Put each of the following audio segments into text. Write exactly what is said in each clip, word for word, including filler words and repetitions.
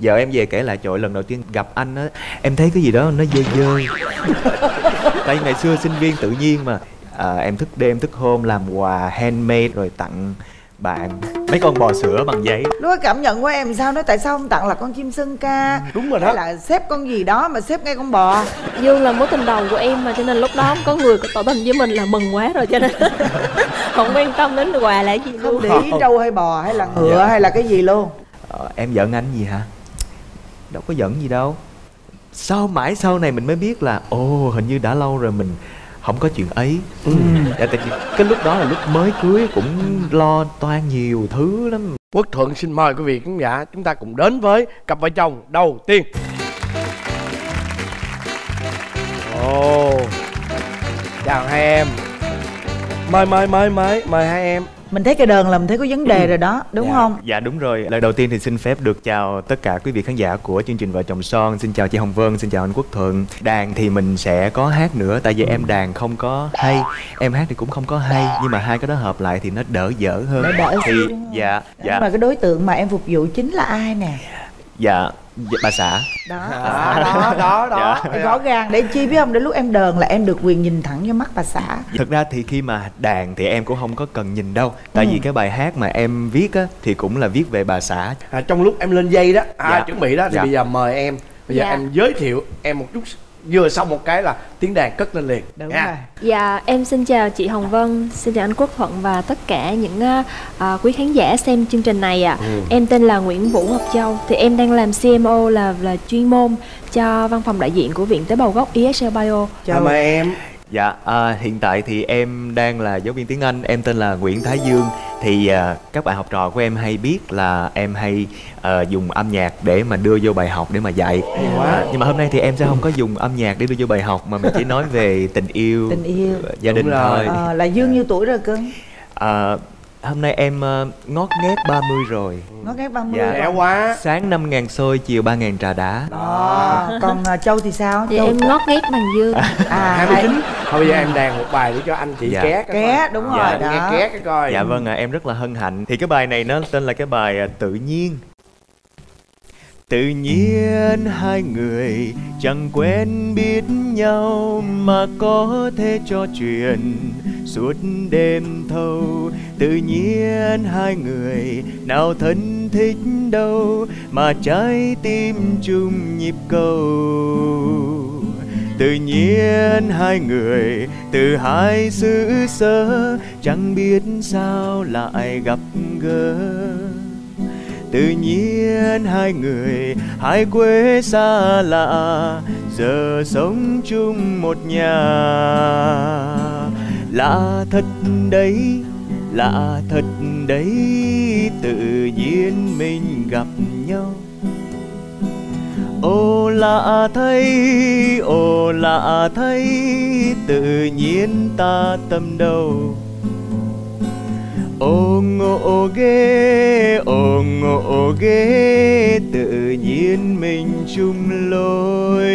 Giờ em về kể lại trời, lần đầu tiên gặp anh á, em thấy cái gì đó nó dơ dơ. Tại vì ngày xưa sinh viên tự nhiên mà à, em thức đêm thức hôm làm quà handmade rồi tặng bạn mấy con bò sữa bằng giấy. Lúc đó cảm nhận của em sao? Nói tại sao không tặng là con chim sơn ca? Đúng rồi đó. Hay là xếp con gì đó mà xếp ngay con bò? Dương là mối tình đầu của em mà, cho nên lúc đó có người tỏ tình với mình là mừng quá rồi, cho nên không quan tâm đến quà là gì luôn. Không để ý trâu hay bò hay là ngựa dạ. hay là cái gì luôn. Ờ, em giận anh gì hả? Đâu có giận gì đâu. Sau mãi sau này mình mới biết là ồ, hình như đã lâu rồi mình không có chuyện ấy. ừ. Dạ, tại cái lúc đó là lúc mới cưới cũng lo toan nhiều thứ lắm. Quốc Thuận xin mời quý vị khán giả chúng ta cùng đến với cặp vợ chồng đầu tiên. Ồ, chào hai em. Mời mời mời mời mời hai em. Mình thấy cái đờn là mình thấy có vấn đề rồi đó, đúng dạ, không? Dạ đúng rồi. Lời đầu tiên thì xin phép được chào tất cả quý vị khán giả của chương trình Vợ Chồng Son. Xin chào chị Hồng Vân, xin chào anh Quốc Thuận. Đàn thì mình sẽ có hát nữa, tại vì em đàn không có hay, em hát thì cũng không có hay, nhưng mà hai cái đó hợp lại thì nó đỡ dở hơn. Đỡ đỡ thì xíu, đúng không? Dạ dạ. Nhưng mà cái đối tượng mà em phục vụ chính là ai nè? Dạ, bà xã. Đó, à, đó, đó, đó. Dạ. Rõ ràng để chi biết không? Đến lúc em đờn là em được quyền nhìn thẳng vô mắt bà xã. Thực ra thì khi mà đàn thì em cũng không có cần nhìn đâu. Tại ừ. vì cái bài hát mà em viết á thì cũng là viết về bà xã. À, trong lúc em lên dây đó, à, dạ. chuẩn bị đó thì dạ. bây giờ mời em. Bây giờ dạ. em giới thiệu em một chút. Vừa xong một cái là tiếng đàn cất lên liền. Đúng nha. rồi. Dạ, em xin chào chị Hồng Vân, xin chào anh Quốc Thuận và tất cả những uh, quý khán giả xem chương trình này ạ. À. Ừ. Em tên là Nguyễn Vũ Ngọc Châu, thì em đang làm xê em ô là là chuyên môn cho văn phòng đại diện của Viện Tế bào gốc i ét lờ Bio. Chào mời em. Dạ, à, hiện tại thì em đang là giáo viên tiếng Anh, em tên là Nguyễn Thái Dương. Thì à, các bạn học trò của em hay biết là em hay à, dùng âm nhạc để mà đưa vô bài học để mà dạy. À, nhưng mà hôm nay thì em sẽ không có dùng âm nhạc để đưa vô bài học, mà mình chỉ nói về tình yêu, tình yêu, gia đình thôi. À, là Dương nhiêu tuổi rồi cưng? À, hôm nay em uh, ngót nghét ba mươi rồi. Ngót nghét ba mươi dạ. Trẻ quá. Sáng năm ngàn xôi, chiều ba ngàn trà đá. Đó. Còn uh, Châu thì sao? Thì Châu... em ngót nghét bằng Dương. À, hai mươi chín. Thôi bây giờ em đàn một bài để cho anh chị dạ. ké. Ké, đúng dạ, rồi đó. Nghe ké cái coi. Dạ vâng ạ, à, em rất là hân hạnh. Thì cái bài này nó tên là cái bài uh, Tự Nhiên. Tự nhiên hai người chẳng quen biết nhau mà có thể trò chuyện suốt đêm thâu. Tự nhiên hai người nào thân thích đâu mà trái tim chung nhịp cầu. Tự nhiên hai người từ hai xứ sở chẳng biết sao lại gặp gỡ. Tự nhiên hai người hai quê xa lạ giờ sống chung một nhà. Lạ thật đấy, lạ thật đấy, tự nhiên mình gặp nhau. Ồ lạ thay, ồ lạ thay, tự nhiên ta tâm đầu. Ồ ngộ ghê, ồ ngộ ghê, tự nhiên mình chung lối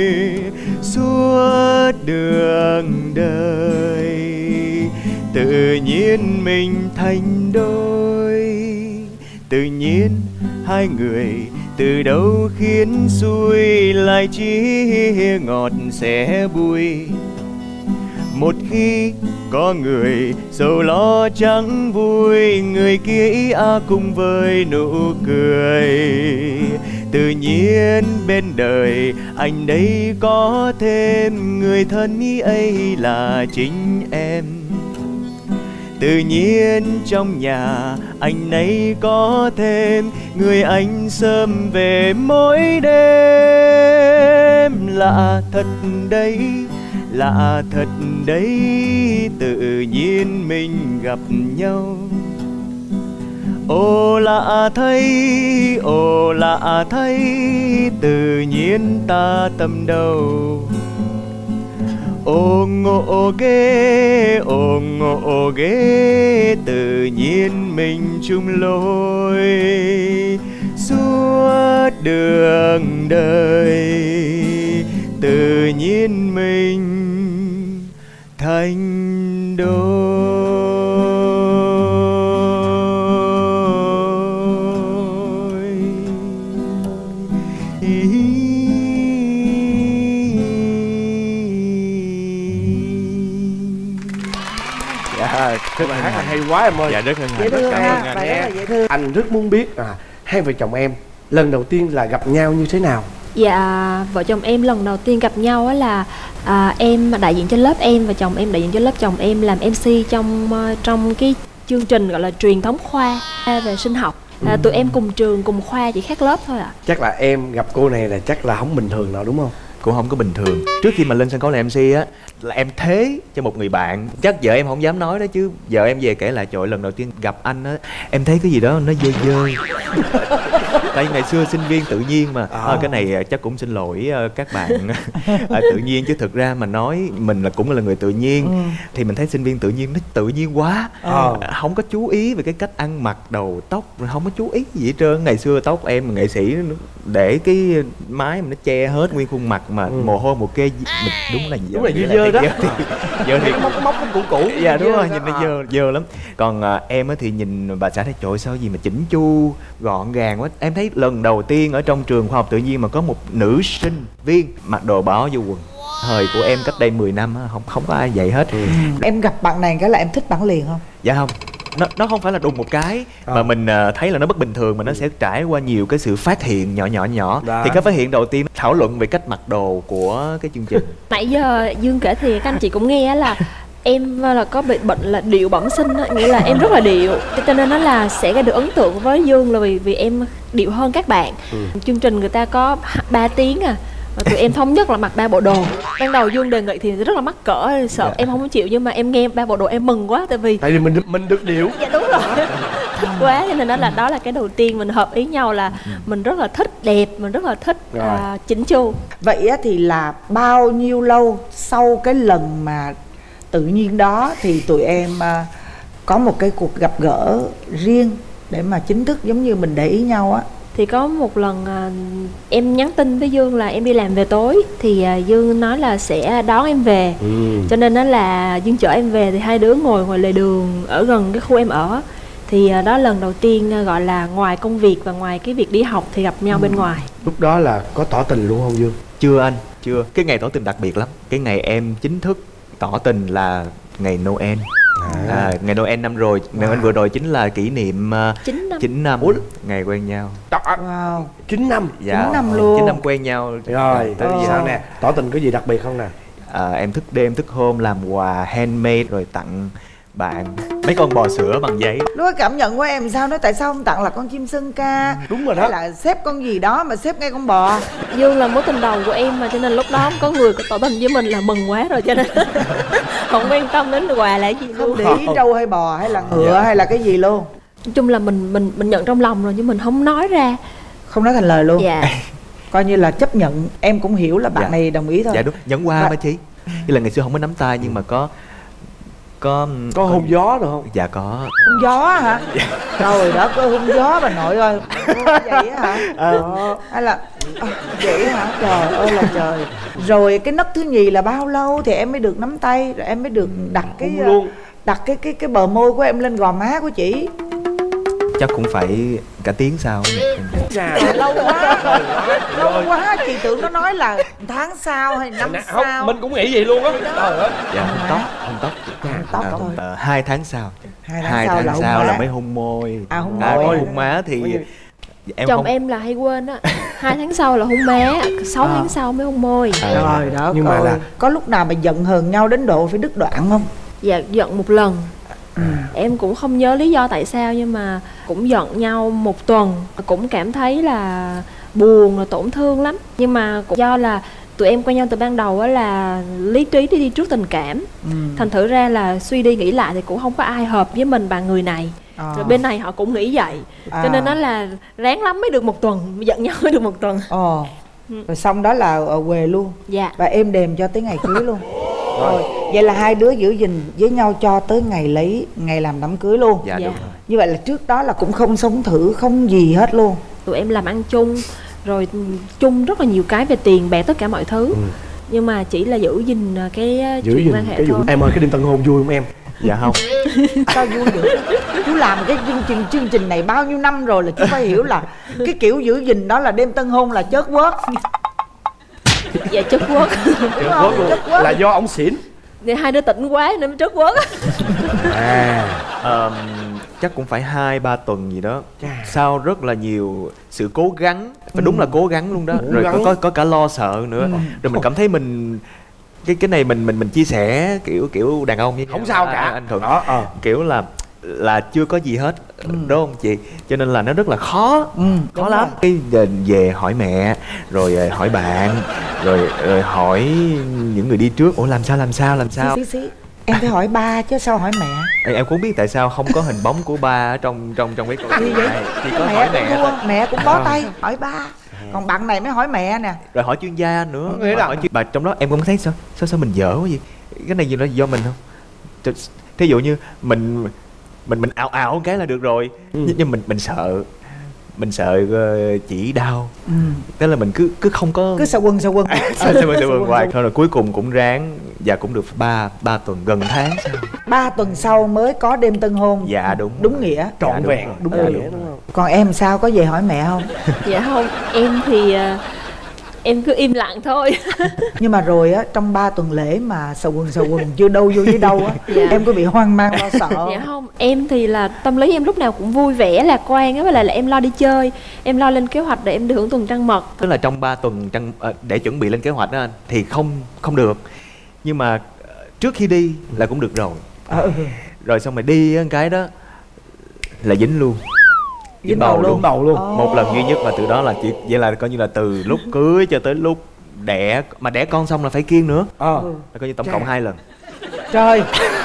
suốt đường đời. Tự nhiên mình thành đôi. Tự nhiên hai người từ đâu khiến xuôi lại chỉ ngọt sẽ bùi. Một khi có người sầu lo chẳng vui, người kia ý a cùng với nụ cười. Tự nhiên bên đời anh đây có thêm người thân ý ấy là chính em. Tự nhiên trong nhà anh ấy có thêm người anh sớm về mỗi đêm. Lạ thật đấy, lạ thật đấy, tự nhiên mình gặp nhau. Ồ lạ thay, ồ lạ thay, tự nhiên ta tâm đầu. Ồ ngộ ghê, ồ ngộ ghê, tự nhiên mình chung lối suốt đường đời. Tự nhiên mình thành đôi. Dạ, cái bài hát anh hay quá em ơi. Dạ rất hân Dễ hạnh, rất thương cảm ha, ơn anh. bài rất là dễ thương. Anh rất muốn biết à, hai vợ chồng em lần đầu tiên là gặp nhau như thế nào? Dạ, vợ chồng em lần đầu tiên gặp nhau á là à, em đại diện cho lớp em và chồng em đại diện cho lớp chồng em làm em xê trong uh, trong cái chương trình gọi là truyền thống khoa về sinh học. À, tụi em cùng trường cùng khoa chỉ khác lớp thôi ạ. À. Chắc là em gặp cô này là chắc là không bình thường nào đúng không? Cũng không có bình thường. Trước khi mà lên sân khấu làm em xê á là em thế cho một người bạn. Chắc vợ em không dám nói đó chứ vợ em về kể lại trời ơi, lần đầu tiên gặp anh á em thấy cái gì đó nó dơ dơ. Tại ngày xưa sinh viên tự nhiên mà à. À, cái này chắc cũng xin lỗi các bạn à, tự nhiên chứ thực ra mà nói mình là cũng là người tự nhiên. Ừ. Thì mình thấy sinh viên tự nhiên nó tự nhiên quá. À. Không có chú ý về cái cách ăn mặc đầu tóc, không có chú ý gì hết trơn. Ngày xưa tóc em nghệ sĩ để cái mái mà nó che hết nguyên khuôn mặt mà. Ừ. Mồ hôi một kê mình đúng là đúng là dơ dơ đó. Dơ thì móc móc nó cũ cũ. Dạ đúng rồi, nhìn nó dơ dơ lắm. Còn à, em á thì nhìn bà xã thấy trời sao gì mà chỉnh chu gọn gàng quá. Em thấy lần đầu tiên ở trong trường khoa học tự nhiên mà có một nữ sinh viên mặc đồ bỏ vô quần. Thời của em cách đây mười năm á, không không có ai vậy hết. Ừ. Em gặp bạn này cái là em thích bạn liền không? Dạ không. Nó, nó không phải là đùng một cái à. Mà mình uh, thấy là nó bất bình thường mà nó ừ. sẽ trải qua nhiều cái sự phát hiện nhỏ nhỏ nhỏ. Đó. Thì cái phát hiện đầu tiên thảo luận về cách mặc đồ của cái chương trình. Nãy giờ Dương kể thì các anh chị cũng nghe là em là có bị bệnh là điệu bẩm sinh á, nghĩa là em rất là điệu, cho nên nó là sẽ gây được ấn tượng với Dương là vì vì em điệu hơn các bạn. Ừ. Chương trình người ta có ba tiếng à. Và tụi em thống nhất là mặc ba bộ đồ. Ban đầu Dương đề nghị thì rất là mắc cỡ, sợ dạ. em không chịu, nhưng mà em nghe ba bộ đồ em mừng quá, tại vì tại vì mình mình được điệu. Dạ đúng rồi. Thích quá, cho nên đó là đó là cái đầu tiên mình hợp ý nhau là mình rất là thích đẹp, mình rất là thích uh, chỉnh chu. Vậy á, thì là bao nhiêu lâu sau cái lần mà tự nhiên đó thì tụi em uh, có một cái cuộc gặp gỡ riêng để mà chính thức giống như mình để ý nhau á? Thì có một lần à, em nhắn tin với Dương là em đi làm về tối, thì à, Dương nói là sẽ đón em về. Ừ. Cho nên đó là Dương chở em về, thì hai đứa ngồi ngoài lề đường ở gần cái khu em ở. Thì à, đó lần đầu tiên à, gọi là ngoài công việc và ngoài cái việc đi học thì gặp nhau. Ừ. Bên ngoài. Lúc đó là có tỏ tình luôn không Dương? Chưa anh, chưa. Cái ngày tỏ tình đặc biệt lắm. Cái ngày em chính thức tỏ tình là ngày Noel. À. À, ngày Noel năm rồi, ngày Noel vừa rồi chính là kỷ niệm uh, chín năm, chín năm ngày quen nhau. Wow, chín năm. Dạ, chín năm luôn. chín năm quen nhau. Rồi, tới giờ sao nè? Tỏ tình có gì đặc biệt không nè? À, em thức đêm thức hôm làm quà handmade rồi tặng bạn mấy con bò sữa bằng giấy. Lúc cảm nhận của em sao, nói tại sao không tặng là con chim sơn ca? Đúng rồi đó. Hay là xếp con gì đó mà xếp ngay con bò? Dương là mối tình đầu của em mà, cho nên lúc đó có người tỏ tình với mình là mừng quá rồi, cho nên không quan tâm đến quà là gì không luôn. Để ý trâu hay bò hay là ngựa. Dạ. Hay là cái gì luôn. Nói chung là mình mình mình nhận trong lòng rồi nhưng mình không nói ra, không nói thành lời luôn. Dạ. Coi như là chấp nhận. Em cũng hiểu là bạn dạ. này đồng ý thôi. Dạ đúng, nhẫn qua mà chị. Như là ngày xưa không có nắm tay nhưng mà có có có hôn gió được không? Dạ có. Hôn gió hả? Dạ. Trời đất ơi, hôn gió bà nội ơi. Vậy hả? À. Hay là à, vậy hả? Trời ơi là trời. Rồi cái nấc thứ nhì là bao lâu thì em mới được nắm tay, rồi em mới được đặt cái luôn. đặt cái cái cái bờ môi của em lên gò má của chị? Chắc cũng phải cả tiếng sau. Dạ. Lâu quá. Lâu quá, chị tưởng nó nói là tháng sau hay năm không, sau. Mình cũng nghĩ vậy luôn á. Dạ hôn tóc, hôn tóc. Hôn tóc thôi. À, hai tháng sau. Hai tháng, hai sau, tháng là, sau là mới hôn môi. À hôn à, môi. Hôn má thì em chồng không... em là hay quên á. Hai tháng sau là hôn má, sáu à. tháng sau mới hôn môi. À, rồi đó. Nhưng mà là có lúc nào mà giận hờn nhau đến độ phải đứt đoạn không? Dạ giận một lần. Ừ. Em cũng không nhớ lý do tại sao, nhưng mà cũng giận nhau một tuần, cũng cảm thấy là buồn, là tổn thương lắm. Nhưng mà cũng do là tụi em quen nhau từ ban đầu á là lý trí đi đi trước tình cảm. Ừ. Thành thử ra là suy đi nghĩ lại thì cũng không có ai hợp với mình bằng người này. À. Rồi bên này họ cũng nghĩ vậy. À. Cho nên nó là ráng lắm mới được một tuần, giận nhau mới được một tuần. Ờ. Ừ. Rồi xong đó là ở quê luôn. Dạ. Và êm đềm cho tới ngày cưới luôn. Rồi, vậy là hai đứa giữ gìn với nhau cho tới ngày lấy, ngày làm đám cưới luôn. Dạ, dạ. Đúng rồi. Như vậy là trước đó là cũng không sống thử, không gì hết luôn. Tụi em làm ăn chung, rồi chung rất là nhiều cái về tiền bạc tất cả mọi thứ. Ừ. Nhưng mà chỉ là giữ gìn cái giữ chuyện gìn quan hệ cái thôi. Em ơi, cái đêm tân hôn vui không em? Dạ không. Sao vui được? Chú làm cái chương trình chương trình này bao nhiêu năm rồi là chú phải hiểu là cái kiểu giữ gìn đó là đêm tân hôn là chớt quớt. Dạ chất quất. Đúng không? Chớt quớt là do ông xỉn. Thì hai đứa tỉnh quá nên mới chất quất. À, Ờ, chắc cũng phải hai ba tuần gì đó. Sau rất là nhiều sự cố gắng, và đúng là cố gắng luôn đó. Cố Rồi gắng. có, có có cả lo sợ nữa. Rồi mình cảm thấy mình cái cái này mình mình mình chia sẻ kiểu kiểu đàn ông với không nhau. sao À, cả. anh Thuận. Đó, ờ. Kiểu là là chưa có gì hết, đúng không chị? Cho nên là nó rất là khó, Ừ, khó đúng lắm. rồi. Cái về, về hỏi mẹ, rồi ờ, hỏi bạn, rồi rồi hỏi những người đi trước. Ủa làm sao làm sao làm sao? Xí, xí, xí. Em phải hỏi ba chứ sao hỏi mẹ? Ê, em cũng biết tại sao không có hình bóng của ba ở trong trong trong cái câu Gì chuyện vậy? này. Chỉ có Mẹ hỏi cũng mẹ thua, thôi. mẹ cũng bó tay hỏi ba. Còn bạn này mới hỏi mẹ nè. Rồi hỏi chuyên gia nữa. Có nghĩa là- hỏi chuyên... Bà trong đó em cũng thấy sao sao sao mình dở quá vậy? Cái này gì đó do mình không? Th- Thí dụ như mình mình mình ảo ảo cái là được rồi. Ừ. Nhưng, nhưng mình mình sợ mình sợ ờ, chỉ đau. Ừ. Tức là mình cứ cứ không có Cứ sợ quần sợ quần. sao sao mình sợ hoài. Thôi rồi cuối cùng cũng ráng và cũng được ba ba tuần gần tháng sau. Ba tuần sau mới có đêm tân hôn. Dạ đúng. Đúng nghĩa. Dạ, Trọn đúng vẹn, rồi. đúng Dạ, nghĩa, đúng đúng rồi. không? Còn em sao, có về hỏi mẹ không? Dạ không, em thì à, em cứ im lặng thôi. Nhưng mà rồi á, trong ba tuần lễ mà sờ quần sờ quần chưa đâu vô với đâu á, Dạ. em có bị hoang mang lo sợ không? Dạ không, em thì là tâm lý em lúc nào cũng vui vẻ lạc quan á, với lại là em lo đi chơi, em lo lên kế hoạch để em được hưởng tuần trăng mật. Tức là trong ba tuần trăng ờ, để chuẩn bị lên kế hoạch đó anh thì không không được. Nhưng mà ờ, trước khi đi là cũng được rồi. Ừ. Rồi xong rồi đi á, cái đó là dính luôn. Dính bầu luôn. Dính bầu luôn. Ồ. Một lần duy nhất, và từ đó là chỉ vậy là coi như là từ lúc cưới cho tới lúc đẻ, mà đẻ con xong là phải kiêng nữa. Ờ. Ừ. Là coi như tổng cộng hai lần. Trời.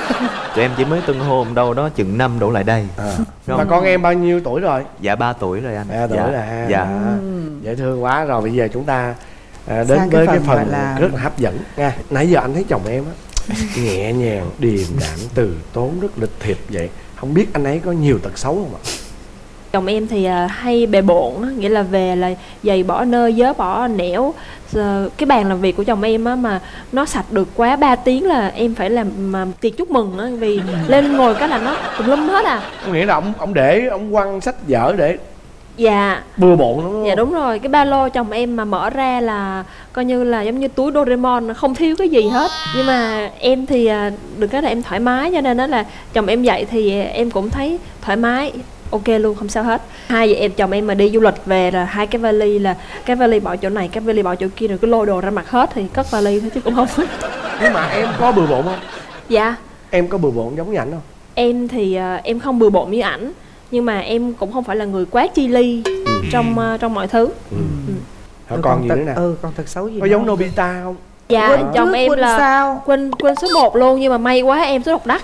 Tụi em chỉ mới tân hôn đâu đó chừng năm đổ lại đây. À. Đúng Mà không? con em bao nhiêu tuổi rồi? Dạ ba tuổi rồi anh. ba tuổi dạ. là ha. Dạ. À, dễ thương quá. Rồi bây giờ chúng ta à, đến Sang với cái cái phần phần gọi là- rất là hấp dẫn nha. Nãy giờ anh thấy chồng em á nhẹ nhàng, điềm đạm, từ tốn, rất lịch thiệp vậy. Không biết anh ấy có nhiều tật xấu không ạ? Chồng em thì à, hay bề bộn á, nghĩa là về là giày bỏ nơi, vớ bỏ nẻo. Giờ, cái bàn làm việc của chồng em á mà nó sạch được quá ba tiếng là em phải làm mà tiệc chúc mừng á, vì lên ngồi cái là nó tùm lum hết à. Có nghĩa là ông ông để ông quăng sách vở để Dạ, bừa bộn lắm, đúng không? dạ đúng rồi, cái ba lô chồng em mà mở ra là coi như là giống như túi Doraemon, không thiếu cái gì hết. Nhưng mà em thì à, được cái là em thoải mái, cho nên đó là chồng em dậy thì em cũng thấy thoải mái, ok luôn, không sao hết. Hai vợ em chồng em mà đi du lịch về là hai cái vali là cái vali bỏ chỗ này, cái vali bỏ chỗ kia, rồi cứ lôi đồ ra mặt hết thì cất vali thôi chứ cũng không. Nhưng mà em có bừa bộn không? Dạ, Em có bừa bộn giống như ảnh không? em thì à, em không bừa bộn như ảnh, nhưng mà em cũng không phải là người quá chi ly trong à, trong mọi thứ. Ừ. Ừ. Rồi Ừ, còn gì tật- nữa nè? Ừ, còn thật xấu gì Có nữa giống không? Nobita không? Dạ, Quên chồng trước, em quên là sao? quên quên số một luôn, nhưng mà may quá em số độc đắc.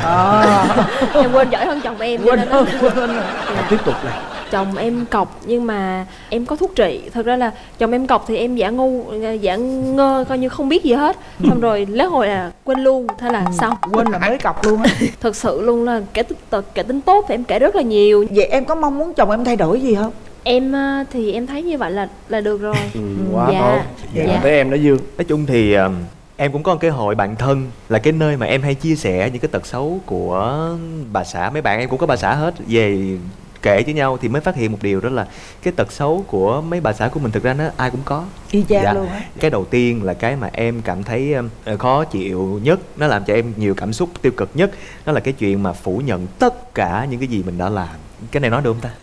Ờ. Em quên giỏi hơn chồng em. cho Quên nên hơn, là- quên hơn. Rồi tiếp tục nè. Chồng em cọc nhưng mà em có thuốc trị. Thật ra là chồng em cọc thì em giả ngu, giả ngơ, coi như không biết gì hết. Xong rồi lễ hội là quên luôn, thế là xong. Quên là mới cọc luôn á. Thật sự luôn là kẻ tính tật, kẻ tính tốt thì em kể rất là nhiều. Vậy em có mong muốn chồng em thay đổi gì không? Em à, thì em thấy như vậy là là được rồi. Ừ, quá Dạ. tốt. Dạ. Dạ. Tới em đó Dương. Nói chung thì um, em cũng có một cái hội bạn thân, là cái nơi mà em hay chia sẻ những cái tật xấu của bà xã. Mấy bạn em cũng có bà xã hết, về kể với nhau thì mới phát hiện một điều, đó là cái tật xấu của mấy bà xã của mình thực ra nó ai cũng có. Y chang Dạ. luôn á. Cái đầu tiên là cái mà em cảm thấy um, khó chịu nhất, nó làm cho em nhiều cảm xúc tiêu cực nhất, đó là cái chuyện mà phủ nhận tất cả những cái gì mình đã làm. Cái này nói được không ta?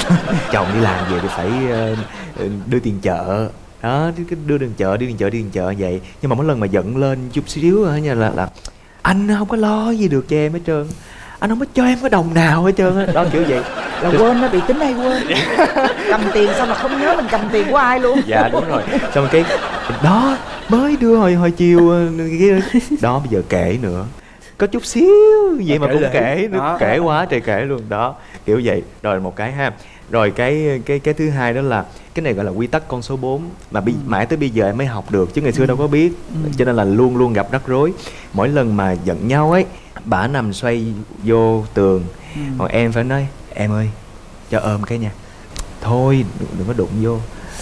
Chồng đi làm về thì phải uh, đưa tiền chợ đó, cái đưa tiền chợ, đi tiền chợ, đi tiền chợ vậy. Nhưng mà mỗi lần mà giận lên chút xíu á nha là là anh không có lo gì được cho em hết trơn, anh không có cho em cái đồng nào hết trơn á, đó kiểu vậy. Là quên, nó bị tính hay quên. Cầm tiền xong là không nhớ mình cầm tiền của ai luôn. Dạ đúng rồi. Xong cái đó mới đưa hồi hồi chiều ờ, kia đó, bây giờ kể nữa, có chút xíu vậy mà Kể cũng lể. kể nữa, Đó. kể quá trời kể luôn đó, kiểu vậy. Rồi một cái ha, rồi cái cái cái thứ hai đó là cái này gọi là quy tắc con số bốn, mà bi, mãi tới bây giờ em mới học được chứ ngày xưa đâu có biết. Cho nên là luôn luôn gặp rắc rối. Mỗi lần mà giận nhau ấy, bả nằm xoay vô tường, còn em phải nói em ơi cho ôm cái nha, thôi đừng, đừng có đụng vô,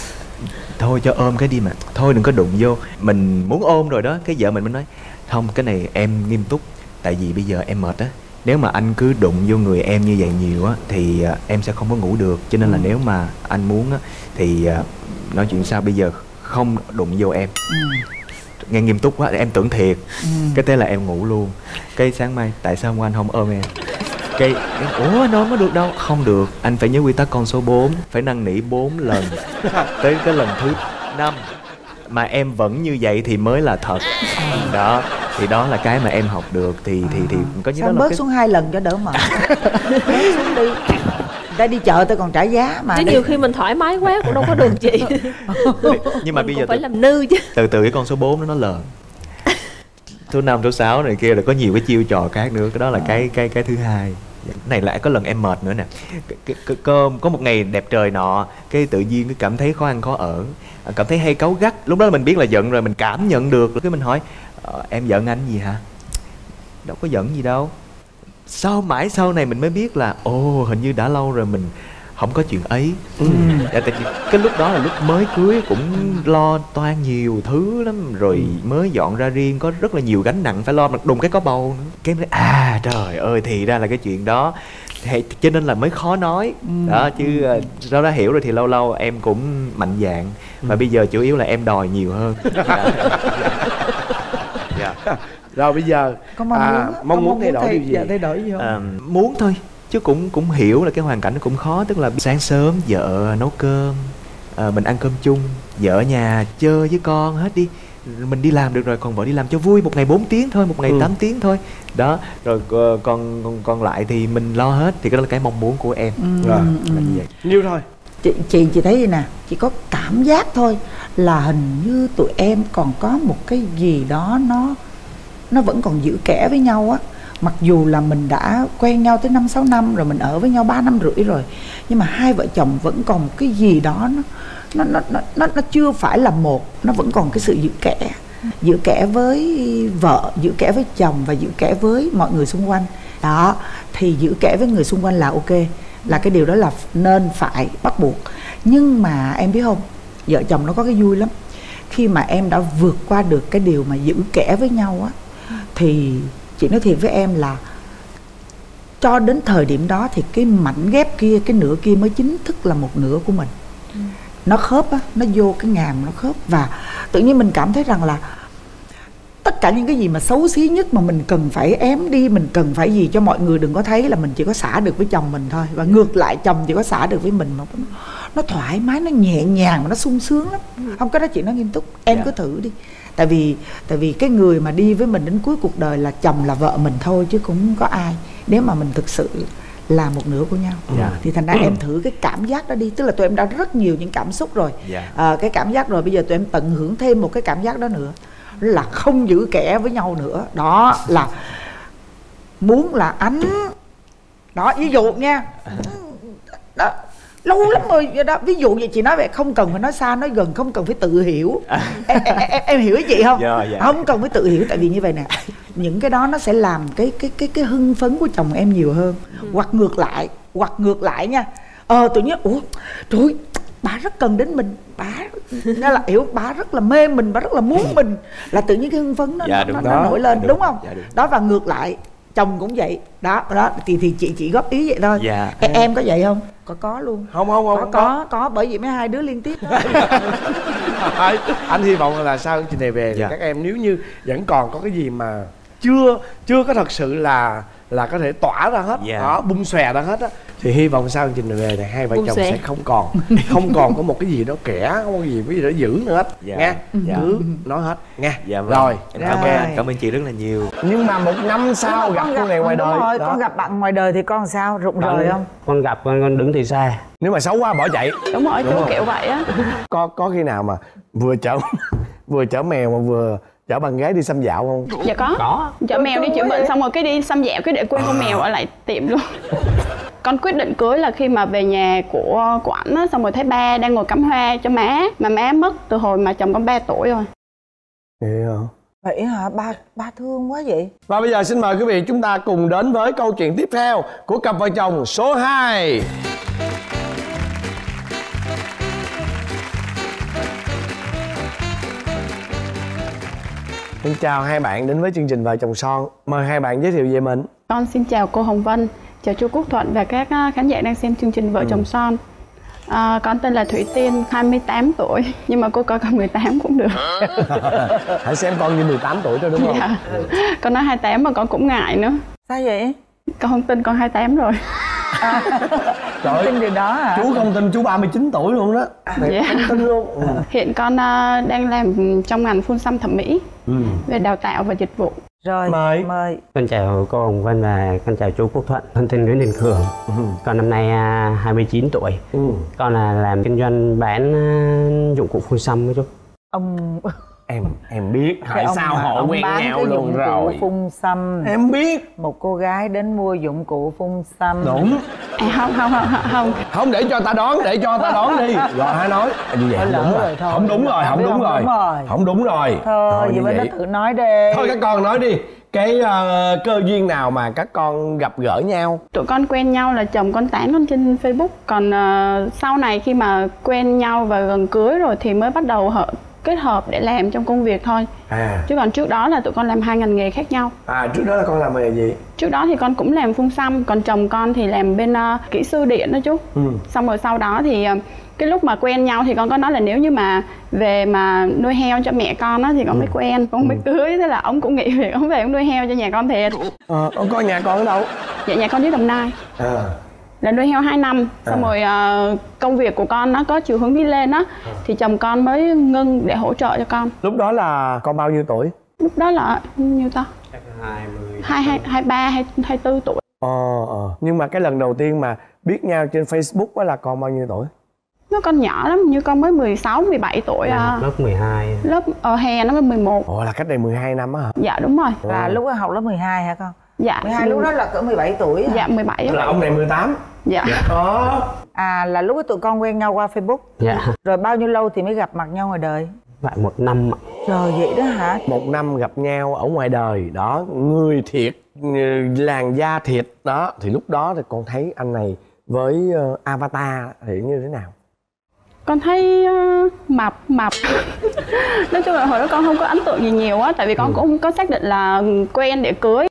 thôi cho ôm cái đi mà, thôi đừng có đụng vô. Mình muốn ôm rồi đó, cái vợ mình mới nói không, cái này em nghiêm túc, tại vì bây giờ em mệt á, nếu mà anh cứ đụng vô người em như vậy nhiều á thì uh, em sẽ không có ngủ được. Cho nên là ừ. nếu mà anh muốn á thì uh, nói chuyện sao bây giờ không đụng vô em. ừ. Nghe nghiêm túc quá, em tưởng thiệt. ừ. Cái thế là em ngủ luôn. Cái sáng mai tại sao anh không ôm em? Cái ủa anh ôm có được đâu. Không được, anh phải nhớ quy tắc con số bốn, phải năn nỉ bốn lần. Tới cái lần thứ năm mà em vẫn như vậy thì mới là thật. Đó, thì đó là cái mà em học được. Thì thì thì có như sao đó là bớt cái... xuống hai lần cho đỡ mệt. Bớt xuống đi. Người ta đi chợ tôi còn trả giá mà. Chứ nhiều khi mình thoải mái quá cũng đâu có được chị. Nhưng mà mình bây giờ phải từ, làm nư chứ. Từ từ cái con số bốn nó nó lờn. Số năm, số sáu này kia là có nhiều cái chiêu trò khác nữa. Cái đó là cái cái cái thứ hai. Này lại có lần em mệt nữa nè. Cái, cái, cái cơm có một ngày đẹp trời nọ, cái tự nhiên cái cảm thấy khó ăn khó ở, cảm thấy hay cáu gắt. Lúc đó mình biết là giận rồi, mình cảm nhận được. Cái mình hỏi ờ, em giận anh gì hả? Đâu có giận gì đâu. Sau mãi sau này mình mới biết là ồ, hình như đã lâu rồi mình không có chuyện ấy. ừ. Cái lúc đó là lúc mới cưới cũng lo toan nhiều thứ lắm. Rồi ừ. mới dọn ra riêng, có rất là nhiều gánh nặng phải lo, mà đùng cái có bầu nữa. Cái mới à trời ơi, thì ra là cái chuyện đó. Thì, cho nên là mới khó nói. ừ. Đó chứ đó đã hiểu rồi thì lâu lâu em cũng mạnh dạn. Mà ừ. bây giờ chủ yếu là em đòi nhiều hơn. Dạ. Rồi bây giờ có mong à, muốn, mong muốn thay đổi thay, điều gì? Dạ, thay đổi gì không? À, muốn thôi, chứ cũng cũng hiểu là cái hoàn cảnh nó cũng khó. Tức là sáng sớm vợ nấu cơm, à, mình ăn cơm chung, vợ ở nhà chơi với con hết đi, mình đi làm được rồi, còn vợ đi làm cho vui, một ngày bốn tiếng thôi, một ngày ừ. tám tiếng thôi đó. Rồi uh, còn, còn còn lại thì mình lo hết. Thì cái đó là cái mong muốn của em. ừ, rồi ừ. là như vậy. Nhiêu thôi chị, chị chị thấy gì nè, chị có cảm giác thôi là hình như tụi em còn có một cái gì đó nó nó vẫn còn giữ kẽ với nhau á. Mặc dù là mình đã quen nhau tới năm sáu năm rồi, mình ở với nhau ba năm rưỡi rồi, nhưng mà hai vợ chồng vẫn còn một cái gì đó nó nó nó nó nó, nó chưa phải là một, nó vẫn còn cái sự giữ kẽ, giữ kẽ với vợ, giữ kẽ với chồng và giữ kẽ với mọi người xung quanh. Đó, thì giữ kẽ với người xung quanh là ok, là cái điều đó là nên phải bắt buộc. Nhưng mà em biết không, vợ chồng nó có cái vui lắm. Khi mà em đã vượt qua được cái điều mà giữ kẽ với nhau á, thì chị nói thiệt với em là cho đến thời điểm đó thì cái mảnh ghép kia, cái nửa kia mới chính thức là một nửa của mình. ừ. Nó khớp á, nó vô cái ngàm nó khớp. Và tự nhiên mình cảm thấy rằng là tất cả những cái gì mà xấu xí nhất mà mình cần phải ém đi, mình cần phải gì cho mọi người đừng có thấy, là mình chỉ có xả được với chồng mình thôi. Và ngược lại chồng chỉ có xả được với mình. Mà nó, nó thoải mái, nó nhẹ nhàng mà nó sung sướng lắm. ừ. Không, cái đó chị nói nghiêm túc. Em yeah. cứ thử đi. Tại vì tại vì cái người mà đi với mình đến cuối cuộc đời là chồng, là vợ mình thôi, chứ cũng không có ai. Nếu mà mình thực sự là một nửa của nhau. yeah. Thì thành ra em thử cái cảm giác đó đi. Tức là tụi em đã rất nhiều những cảm xúc rồi. yeah. à, Cái cảm giác rồi, bây giờ tụi em tận hưởng thêm một cái cảm giác đó nữa, là không giữ kẽ với nhau nữa. Đó là muốn là ánh. Đó, ví dụ nha. Đó, lâu lắm rồi đó. Ví dụ vậy chị nói vậy, không cần phải nói xa nói gần, không cần phải tự hiểu. em, em, em, em hiểu chị không? dạ, dạ. Không cần phải tự hiểu. Tại vì như vậy nè, những cái đó nó sẽ làm cái cái cái cái hưng phấn của chồng em nhiều hơn. ừ. Hoặc ngược lại, hoặc ngược lại nha. Ờ tự nhiên ủa trời ơi, bà rất cần đến mình, bà nó là hiểu, bà rất là mê mình, bà rất là muốn mình, là tự nhiên cái hưng phấn nó, dạ, nó, nó nổi lên. dạ, đúng. đúng không? dạ, đúng. Đó, và ngược lại chồng cũng vậy đó. Đó thì thì chị chị góp ý vậy thôi. dạ. em, em có vậy không? Có có luôn. Không không không có, không có, có có bởi vì mấy hai đứa liên tiếp. Anh hy vọng là sau chương trình này về thì dạ. các em nếu như vẫn còn có cái gì mà chưa chưa có thật sự là là có thể tỏa ra hết, yeah. đó, bung xòe ra hết á, thì hy vọng sau chương trình này về thì hai vợ bung chồng xòe. Sẽ không còn không còn có một cái gì đó kẻ, không có gì cái gì đó giữ nữa hết. yeah. Nghe, yeah. cứ nói hết nghe. dạ, vâng. Rồi, cảm ơn cảm ơn chị rất là nhiều. Nhưng mà một năm sau gặp cô này ngoài đời rồi, con gặp bạn ngoài đời thì con sao, rụng rời không? Con gặp con, con đứng từ xa. Nếu mà xấu quá bỏ chạy. Đúng rồi, đúng kiểu vậy á. Có có khi nào mà vừa chở vừa chở mèo mà vừa chở bạn gái đi xăm dạo không? Dạ có. Có. Chở mèo đi chữa bệnh xong rồi cái đi xăm dạo, cái để quên con mèo ở lại tiệm luôn. Con quyết định cưới là khi mà về nhà của của ảnh á, xong rồi thấy ba đang ngồi cắm hoa cho má, mà má mất từ hồi mà chồng con ba tuổi rồi. Vậy hả? Vậy hả? Ba ba thương quá vậy. Và bây giờ xin mời quý vị chúng ta cùng đến với câu chuyện tiếp theo của cặp vợ chồng số hai. Xin chào hai bạn đến với chương trình Vợ Chồng Son. Mời hai bạn giới thiệu về mình. Con xin chào cô Hồng Vân, chào chú Quốc Thuận và các khán giả đang xem chương trình Vợ Chồng Son. À, con tên là Thủy Tiên, hai mươi tám tuổi, nhưng mà cô coi con mười tám cũng được. Hãy xem con như mười tám tuổi thôi đúng không? Dạ. Con nói hai mươi tám mà con cũng ngại nữa. Sao vậy? Con không tin con hai mươi tám rồi. À, không tin điều đó hả? Chú không tin chú ba mươi chín tuổi luôn đó. Dạ. Không tin luôn. Ừ. Hiện con uh, đang làm trong ngành phun xăm thẩm mỹ, ừ. về đào tạo và dịch vụ. Rồi, mời. mời. Con chào cô Hồng Vân và con chào chú Quốc Thuận. Con tên Nguyễn Đình Khương. Ừ. Con năm nay uh, hai mươi chín tuổi. Ừ. Con là làm kinh doanh bán uh, dụng cụ phun xăm với chú. Ông em em biết tại sao họ quen nhau luôn rồi. Phun xăm. Em biết một cô gái đến mua dụng cụ phun xăm. Đúng. À, không không không không không để cho ta đoán, để cho ta đoán đi rồi hãy nói như vậy. Không đúng rồi, thôi. Không đúng rồi, không đúng rồi, không đúng rồi. Thôi vậy mới nó thử nói đi. Thôi các con nói đi. Cái uh, cơ duyên nào mà các con gặp gỡ nhau? Tụi con quen nhau là chồng con tán con trên Facebook. Còn uh, sau này khi mà quen nhau và gần cưới rồi thì mới bắt đầu hợp kết hợp để làm trong công việc thôi. À. Chứ còn trước đó là tụi con làm hai ngành nghề khác nhau. À, trước đó là con làm nghề gì? Trước đó thì con cũng làm phun xăm, còn chồng con thì làm bên uh, kỹ sư điện đó chú. Ừ. Xong rồi sau đó thì uh, cái lúc mà quen nhau thì con có nói là nếu như mà về mà nuôi heo cho mẹ con á thì con ừ. mới quen, con ừ. mới cưới. Thế là ông cũng nghĩ việc ông về ông nuôi heo cho nhà con thiệt. Ờ, ông có nhà con ở đâu? Dạ nhà con dưới Đồng Nai. À. Là nuôi heo hai năm, xong à. rồi uh, công việc của con nó có chiều hướng đi lên á, à. thì chồng con mới ngưng để hỗ trợ cho con. Lúc đó là con bao nhiêu tuổi? Lúc đó là nhiêu ta? hai hai hai ba hai hai tư tuổi. Ờ ờ. Nhưng mà cái lần đầu tiên mà biết nhau trên Facebook á là con bao nhiêu tuổi? Nó con nhỏ lắm, như con mới mười sáu mười bảy tuổi à. Lớp mười hai. Lớp ở hè nó mới mười một. Ồ, là cách đây mười hai năm á hả? Dạ đúng rồi. Ồ. Là lúc đó học lớp mười hai hả con? Dạ. mười hai lúc đó là cỡ mười bảy tuổi hả? Dạ mười bảy. Là ông này mười tám. Dạ. Ờ. À, là lúc đó tụi con quen nhau qua Facebook. Dạ. Rồi bao nhiêu lâu thì mới gặp mặt nhau ngoài đời? Vậy một năm ạ. Trời, vậy đó hả? Một năm gặp nhau ở ngoài đời đó, người thiệt, làn da thiệt đó. Thì lúc đó thì con thấy anh này với uh, avatar thì như thế nào? Con thấy uh, mập mập. Nói chung là hồi đó con không có ấn tượng gì nhiều á, tại vì con ừ. cũng không có xác định là quen để cưới.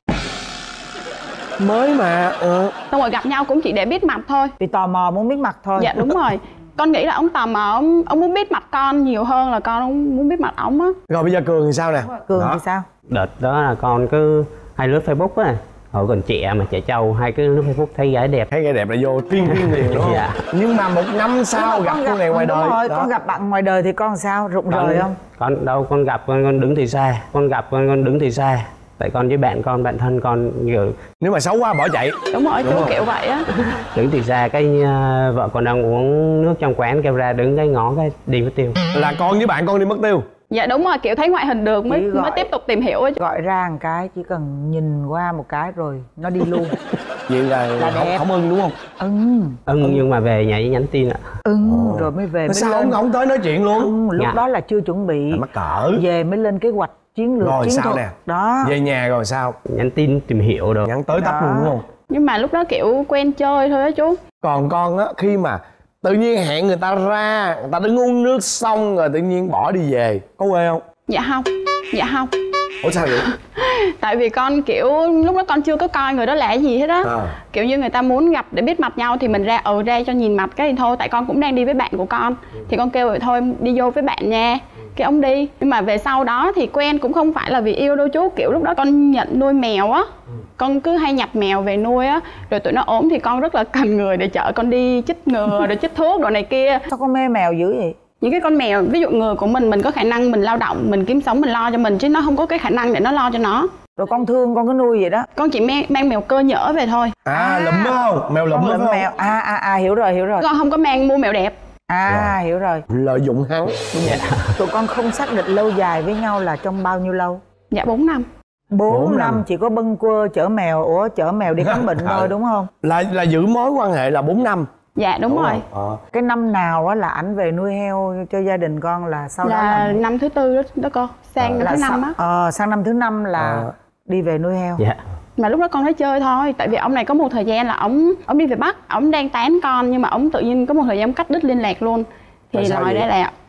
Mới mà ừ. Xong rồi gặp nhau cũng chỉ để biết mặt thôi. Vì tò mò muốn biết mặt thôi. Dạ đúng rồi. Con nghĩ là ông tò mò, ông, ông muốn biết mặt con nhiều hơn là con ông muốn biết mặt ông á. Rồi bây giờ Cường thì sao nè? Cường đó. Thì sao? Đợt đó là con cứ hay lướt Facebook á. Hồi còn trẻ mà trẻ trâu, hay cứ lướt Facebook thấy gái đẹp. Thấy gái đẹp là vô tiên tiên liền đúng không? Dạ. Nhưng mà một năm sau gặp cô này ngoài đời rồi, con gặp bạn ngoài đời thì con sao? Rụng rời không? Con đâu, con gặp con, con đứng từ xa. Con gặp con, con đứng từ xa. Tại con với bạn con, bạn thân con kiểu... Nếu mà xấu quá bỏ chạy. Đúng rồi, đúng chú kiểu vậy á. Đứng từ xa cái uh, vợ con đang uống nước trong quán kêu ra đứng cái ngó cái đi mất tiêu. Là con với bạn con đi mất tiêu? Dạ đúng rồi, kiểu thấy ngoại hình được mới gọi, mới tiếp tục tìm hiểu. Gọi ra một cái, chỉ cần nhìn qua một cái rồi nó đi luôn. Vậy là, là không, không ưng đúng không? Ưng. Ưng nhưng mà về nhà với nhắn tin ạ. Ưng rồi mới về. Mới sao lên. Ông, ông tới nói chuyện luôn? Ưng, lúc dạ. đó là chưa chuẩn bị. Mắc cỡ. Về mới lên kế hoạch chiến lược. Rồi chiến sao thuật. nè? Đó. Về nhà rồi sao? Nhắn tin tìm hiểu được. Nhắn tới tấp luôn đúng không? Nhưng mà lúc đó kiểu quen chơi thôi á chú. Còn con á, khi mà tự nhiên hẹn người ta ra, người ta đứng uống nước xong rồi tự nhiên bỏ đi về, có quê không? Dạ không, dạ không. Ủa sao vậy? Tại vì con kiểu lúc đó con chưa có coi người đó là cái gì hết á. À. Kiểu như người ta muốn gặp để biết mặt nhau thì mình ra ừ ra cho nhìn mặt cái thì thôi. Tại con cũng đang đi với bạn của con. Thì con kêu rồi thôi đi vô với bạn nha. Cái ông đi. Nhưng mà về sau đó thì quen cũng không phải là vì yêu đâu chú. Kiểu lúc đó con nhận nuôi mèo á. Con cứ hay nhập mèo về nuôi á. Rồi tụi nó ốm thì con rất là cần người để chở con đi chích ngừa rồi chích thuốc rồi này kia. Sao con mê mèo dữ vậy? Những cái con mèo, ví dụ người của mình, mình có khả năng mình lao động, mình kiếm sống, mình lo cho mình. Chứ nó không có cái khả năng để nó lo cho nó. Rồi con thương, con cứ nuôi vậy đó. Con chỉ mang, mang mèo cơ nhỡ về thôi. À, à lụm không? Mèo lụm không? Mèo. À, à, à, hiểu rồi, hiểu rồi. Con không có mang mua mèo đẹp. À, rồi. Hiểu rồi. Lợi dụng hắn. Dạ. Tụi con không xác định lâu dài với nhau là trong bao nhiêu lâu? Dạ bốn năm. bốn năm chỉ có bâng quơ chở mèo, ủa chở mèo đi khám bệnh thôi đúng không? Là là giữ mối quan hệ là bốn năm. Dạ đúng, đúng rồi. À. Cái năm nào á là ảnh về nuôi heo cho gia đình con là sau là đó là năm thứ tư đó đó con, sang à, năm thứ năm á. Ờ sang năm thứ năm là à. đi về nuôi heo. Dạ. Mà lúc đó con nói chơi thôi, tại vì ông này có một thời gian là ông ông đi về Bắc, ông đang tán con nhưng mà ông tự nhiên có một thời gian cắt đứt liên lạc luôn. Thì nói đây là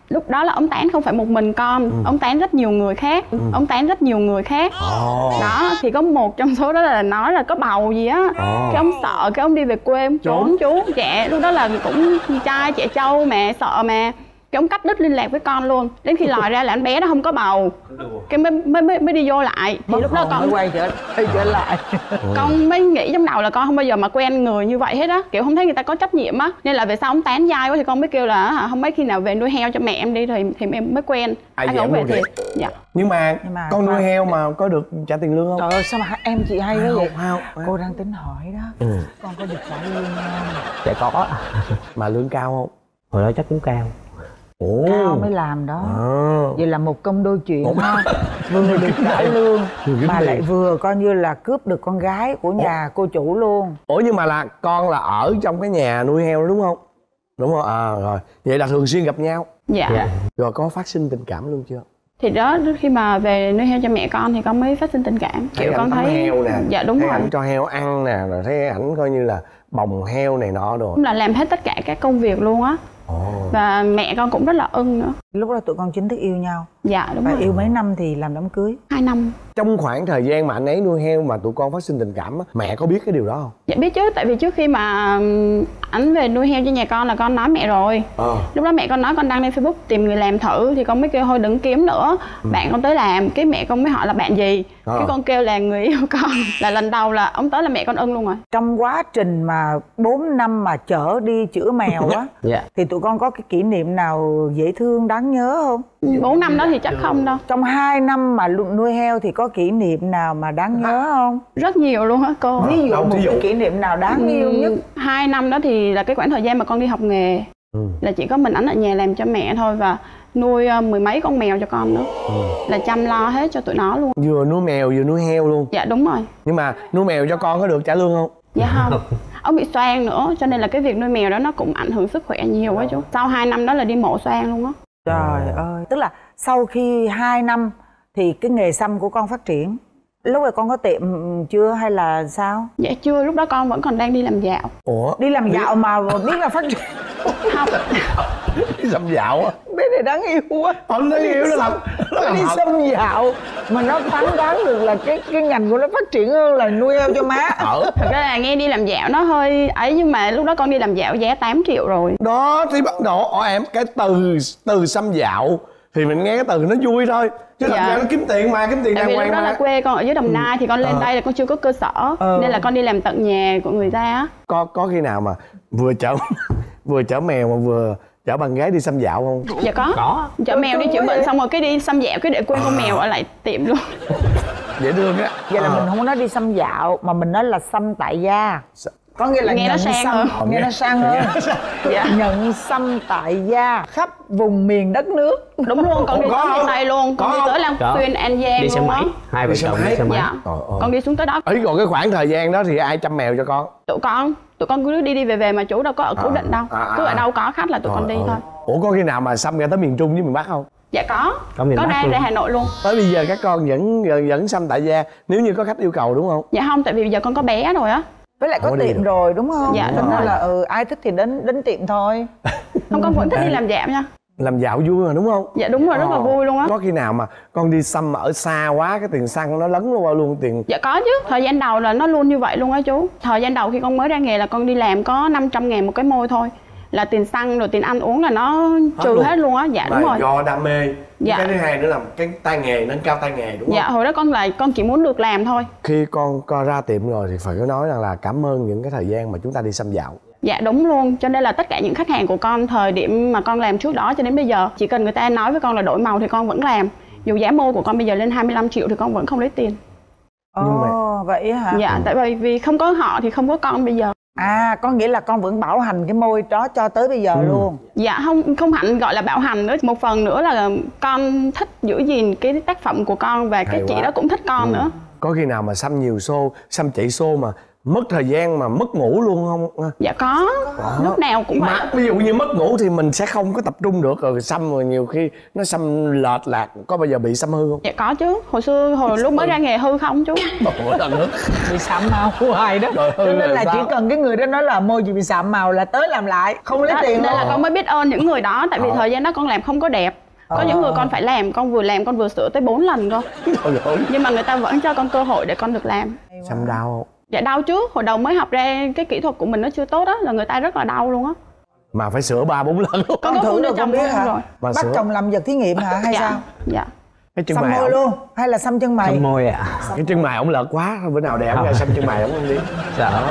Lúc đó là ông tán không phải một mình con, ừ. ông tán rất nhiều người khác, ừ. ông tán rất nhiều người khác. oh. Đó, thì có một trong số đó là nói là có bầu gì á. oh. Cái ông sợ, cái ông đi về quê ông trốn chú. Dạ, lúc đó là cũng trai trẻ trâu mà, sợ mà. Cái ông cắt đứt liên lạc với con luôn. Đến khi lòi ra là anh bé nó không có bầu. Cái mới mới mới, mới đi vô lại. Thì lúc đó con mới quay trở, trở lại. Con mới nghĩ trong đầu là con không bao giờ mà quen người như vậy hết á. Kiểu không thấy người ta có trách nhiệm á. Nên là về sau ông tán dai quá thì con mới kêu là hả, không mấy khi nào về nuôi heo cho mẹ em đi thì thì em mới quen. Ai anh không về thiệt. Dạ. Nhưng mà, Nhưng mà con nuôi heo mà có được trả tiền lương không? Trời ơi sao mà em chị hay quá vậy? Không, cô đang tính hỏi đó. ừ. Con có được trả lương không? Dạ có. Mà lương cao không? Hồi đó chắc cũng cao. Ồ. Cao mới làm đó. à. Vậy là một công đôi chuyện ha. Vừa được trả lương mà lại vừa coi như là cướp được con gái của nhà Ủa? cô chủ luôn. Ủa nhưng mà là con là ở trong cái nhà nuôi heo đó đúng không? Đúng không? À rồi. Vậy là thường xuyên gặp nhau. Dạ. dạ. Rồi có phát sinh tình cảm luôn chưa? Thì đó, khi mà về nuôi heo cho mẹ con thì con mới phát sinh tình cảm. Kiểu con thấy heo nè. Dạ đúng thấy rồi. Ảnh cho heo ăn nè, rồi thấy ảnh coi như là bồng heo này nọ rồi. Cũng là làm hết tất cả các công việc luôn á. Oh. Và mẹ con cũng rất là ưng nữa. Lúc đó tụi con chính thức yêu nhau. Dạ đúng Và rồi. yêu mấy năm thì làm đám cưới? Hai năm. Trong khoảng thời gian mà anh ấy nuôi heo mà tụi con phát sinh tình cảm á, mẹ có biết cái điều đó không? Dạ biết chứ, tại vì trước khi mà ảnh về nuôi heo cho nhà con là con nói mẹ rồi. à. Lúc đó mẹ con nói con đăng lên Facebook tìm người làm thử thì con mới kêu thôi đừng kiếm nữa. ừ. Bạn con tới làm, cái mẹ con mới hỏi là bạn gì. à. Cái con kêu là người yêu con. Là lần đầu là ông tới là mẹ con ưng luôn rồi. Trong quá trình mà bốn năm mà chở đi chữa mèo á yeah. thì tụi con có cái kỷ niệm nào dễ thương đáng nhớ không? Bốn năm đó thì chắc không đâu. Trong hai năm mà nuôi heo thì có kỷ niệm nào mà đáng nhớ không? Rất nhiều luôn á cô. Ví dụ một cái kỷ niệm nào đáng yêu nhất? Hai năm đó thì là cái khoảng thời gian mà con đi học nghề. ừ. Là chỉ có mình ảnh ở nhà làm cho mẹ thôi và nuôi mười mấy con mèo cho con nữa. ừ. Là chăm lo hết cho tụi nó luôn. Vừa nuôi mèo vừa nuôi heo luôn? Dạ đúng rồi. Nhưng mà nuôi mèo cho con có được trả lương không? Dạ không. Ông bị xoang nữa cho nên là cái việc nuôi mèo đó nó cũng ảnh hưởng sức khỏe nhiều quá chú. Sau hai năm đó là đi mổ xoang luôn á. Trời ơi. Tức là sau khi hai năm thì cái nghề xăm của con phát triển. Lúc này con có tiệm chưa hay là sao? Dạ chưa, lúc đó con vẫn còn đang đi làm dạo. Ủa? Đi làm dạo mà biết là phát triển? Không. Đi xăm dạo á. Bé này đáng yêu quá. Không đáng yêu, nó làm nó đi xăm dạo mà nó phán đoán được là cái cái ngành của nó phát triển hơn là nuôi heo cho má. Ở. Thật ra là nghe đi làm dạo nó hơi ấy nhưng mà lúc đó con đi làm dạo giá tám triệu rồi. Đó thì bắt đầu ở em cái từ từ xăm dạo thì mình nghe cái từ nó vui thôi chứ thật dạ. ra nó kiếm tiền mà kiếm tiền đàng hoàng mà. Lúc đó là quê con ở dưới Đồng Nai ừ. thì con lên ờ. đây là con chưa có cơ sở ờ. nên là con đi làm tận nhà của người ta á. Có có khi nào mà vừa chở vừa chở mèo mà vừa chở bạn gái đi xăm dạo không? Dạ có. Có. Chở mèo đi chữa bệnh xong rồi cái đi xăm dạo cái để quên con mèo ở lại tiệm luôn. Dễ thương á. Vậy là mình không có nói đi xăm dạo mà mình nói là xăm tại gia. Có nghĩa là nghe nó sang xăm, hơn. Nghe nó sang hơn. Dạ. Nhận xăm tại gia khắp vùng miền đất nước. Đúng luôn, con đi tới đây luôn. Con đi tới Long Xuyên, An Giang đi xe máy. Hai vợ chồng đi xe máy. Dạ. Con đi xuống tới đó. Ấy còn cái khoảng thời gian đó thì ai chăm mèo cho con? Tụi con. Tụi con cứ đi đi về về mà chủ đâu có ở cố định đâu. Cứ ở đâu có khách là tụi con đi thôi. Ủa có khi nào mà xăm ra tới miền Trung với miền Bắc không? Dạ có. Có, có ra ra Hà Nội luôn. Tới bây giờ các con vẫn vẫn xăm tại gia nếu như có khách yêu cầu đúng không? Dạ không, tại vì bây giờ con có bé rồi á. Với lại có Ủa tiệm rồi đúng không? Dạ đúng rồi. Là ừ, ai thích thì đến đến tiệm thôi. Không, con vẫn thích đi làm dạo nha. Làm dạo vui mà đúng không? Dạ đúng rồi, rất là vui luôn á. Có khi nào mà con đi xăm ở xa quá cái tiền xăng nó lấn qua luôn tiền? Dạ có chứ, thời gian đầu là nó luôn như vậy luôn á chú. Thời gian đầu khi con mới ra nghề là con đi làm có năm trăm ngàn một cái môi thôi. Là tiền xăng rồi tiền ăn uống là nó trừ hết, hết luôn á. Dạ mà đúng rồi. Do đam mê. Dạ. Cái thứ hai nữa là cái tay nghề, nâng cao tay nghề đúng không? Dạ hồi đó con là con chỉ muốn được làm thôi. Khi con co ra tiệm rồi thì phải có nói rằng là cảm ơn những cái thời gian mà chúng ta đi xăm dạo. Dạ đúng luôn, cho nên là tất cả những khách hàng của con thời điểm mà con làm trước đó cho đến bây giờ chỉ cần người ta nói với con là đổi màu thì con vẫn làm. Dù giá môi của con bây giờ lên hai mươi lăm triệu thì con vẫn không lấy tiền. Ồ oh, mà... vậy hả? Dạ tại vì vì không có họ thì không có con bây giờ. À có nghĩa là con vẫn bảo hành cái môi đó cho tới bây giờ ừ. luôn. Dạ không không hẳn gọi là bảo hành nữa. Một phần nữa là con thích giữ gìn cái tác phẩm của con và cái chị đó cũng thích con ừ. nữa. Có khi nào mà xăm nhiều xô, xăm chạy xô mà Mất thời gian mà mất ngủ luôn không? Dạ có, có. Lúc nào cũng vậy. Ví dụ như mất ngủ thì mình sẽ không có tập trung được, rồi xăm rồi nhiều khi nó xăm lệch lạc. Có bao giờ bị xăm hư không? Dạ có chứ, hồi xưa hồi lúc mới ra nghề hư không chú. Mỗi lần nữa bị sạm màu hoài đó. Cho nên là chỉ cần cái người đó nói là môi gì bị sạm màu là tới làm lại, không lấy đó, tiền nên đâu. là con mới biết ơn những người đó. Tại vì thời gian đó con làm không có đẹp. Có à. những người con phải làm, con vừa làm con vừa sửa tới bốn lần cơ. Nhưng mà người ta vẫn cho con cơ hội để con được làm. Xăm đau không? Dạ đau chứ, hồi đầu mới học ra cái kỹ thuật của mình nó chưa tốt á, là người ta rất là đau luôn á. Mà phải sửa ba bốn lần luôn. Con, con thử được không biết hả? Rồi. Bắt sửa. Chồng làm vật thí nghiệm hả hay dạ. sao? Dạ. Cái chân xăm mày môi luôn hay là xăm chân mày? Xăm môi ạ. À. Cái chân mày ổng lợt quá, bữa nào để ổng ra xăm chân mày ổng không đi. Dạ.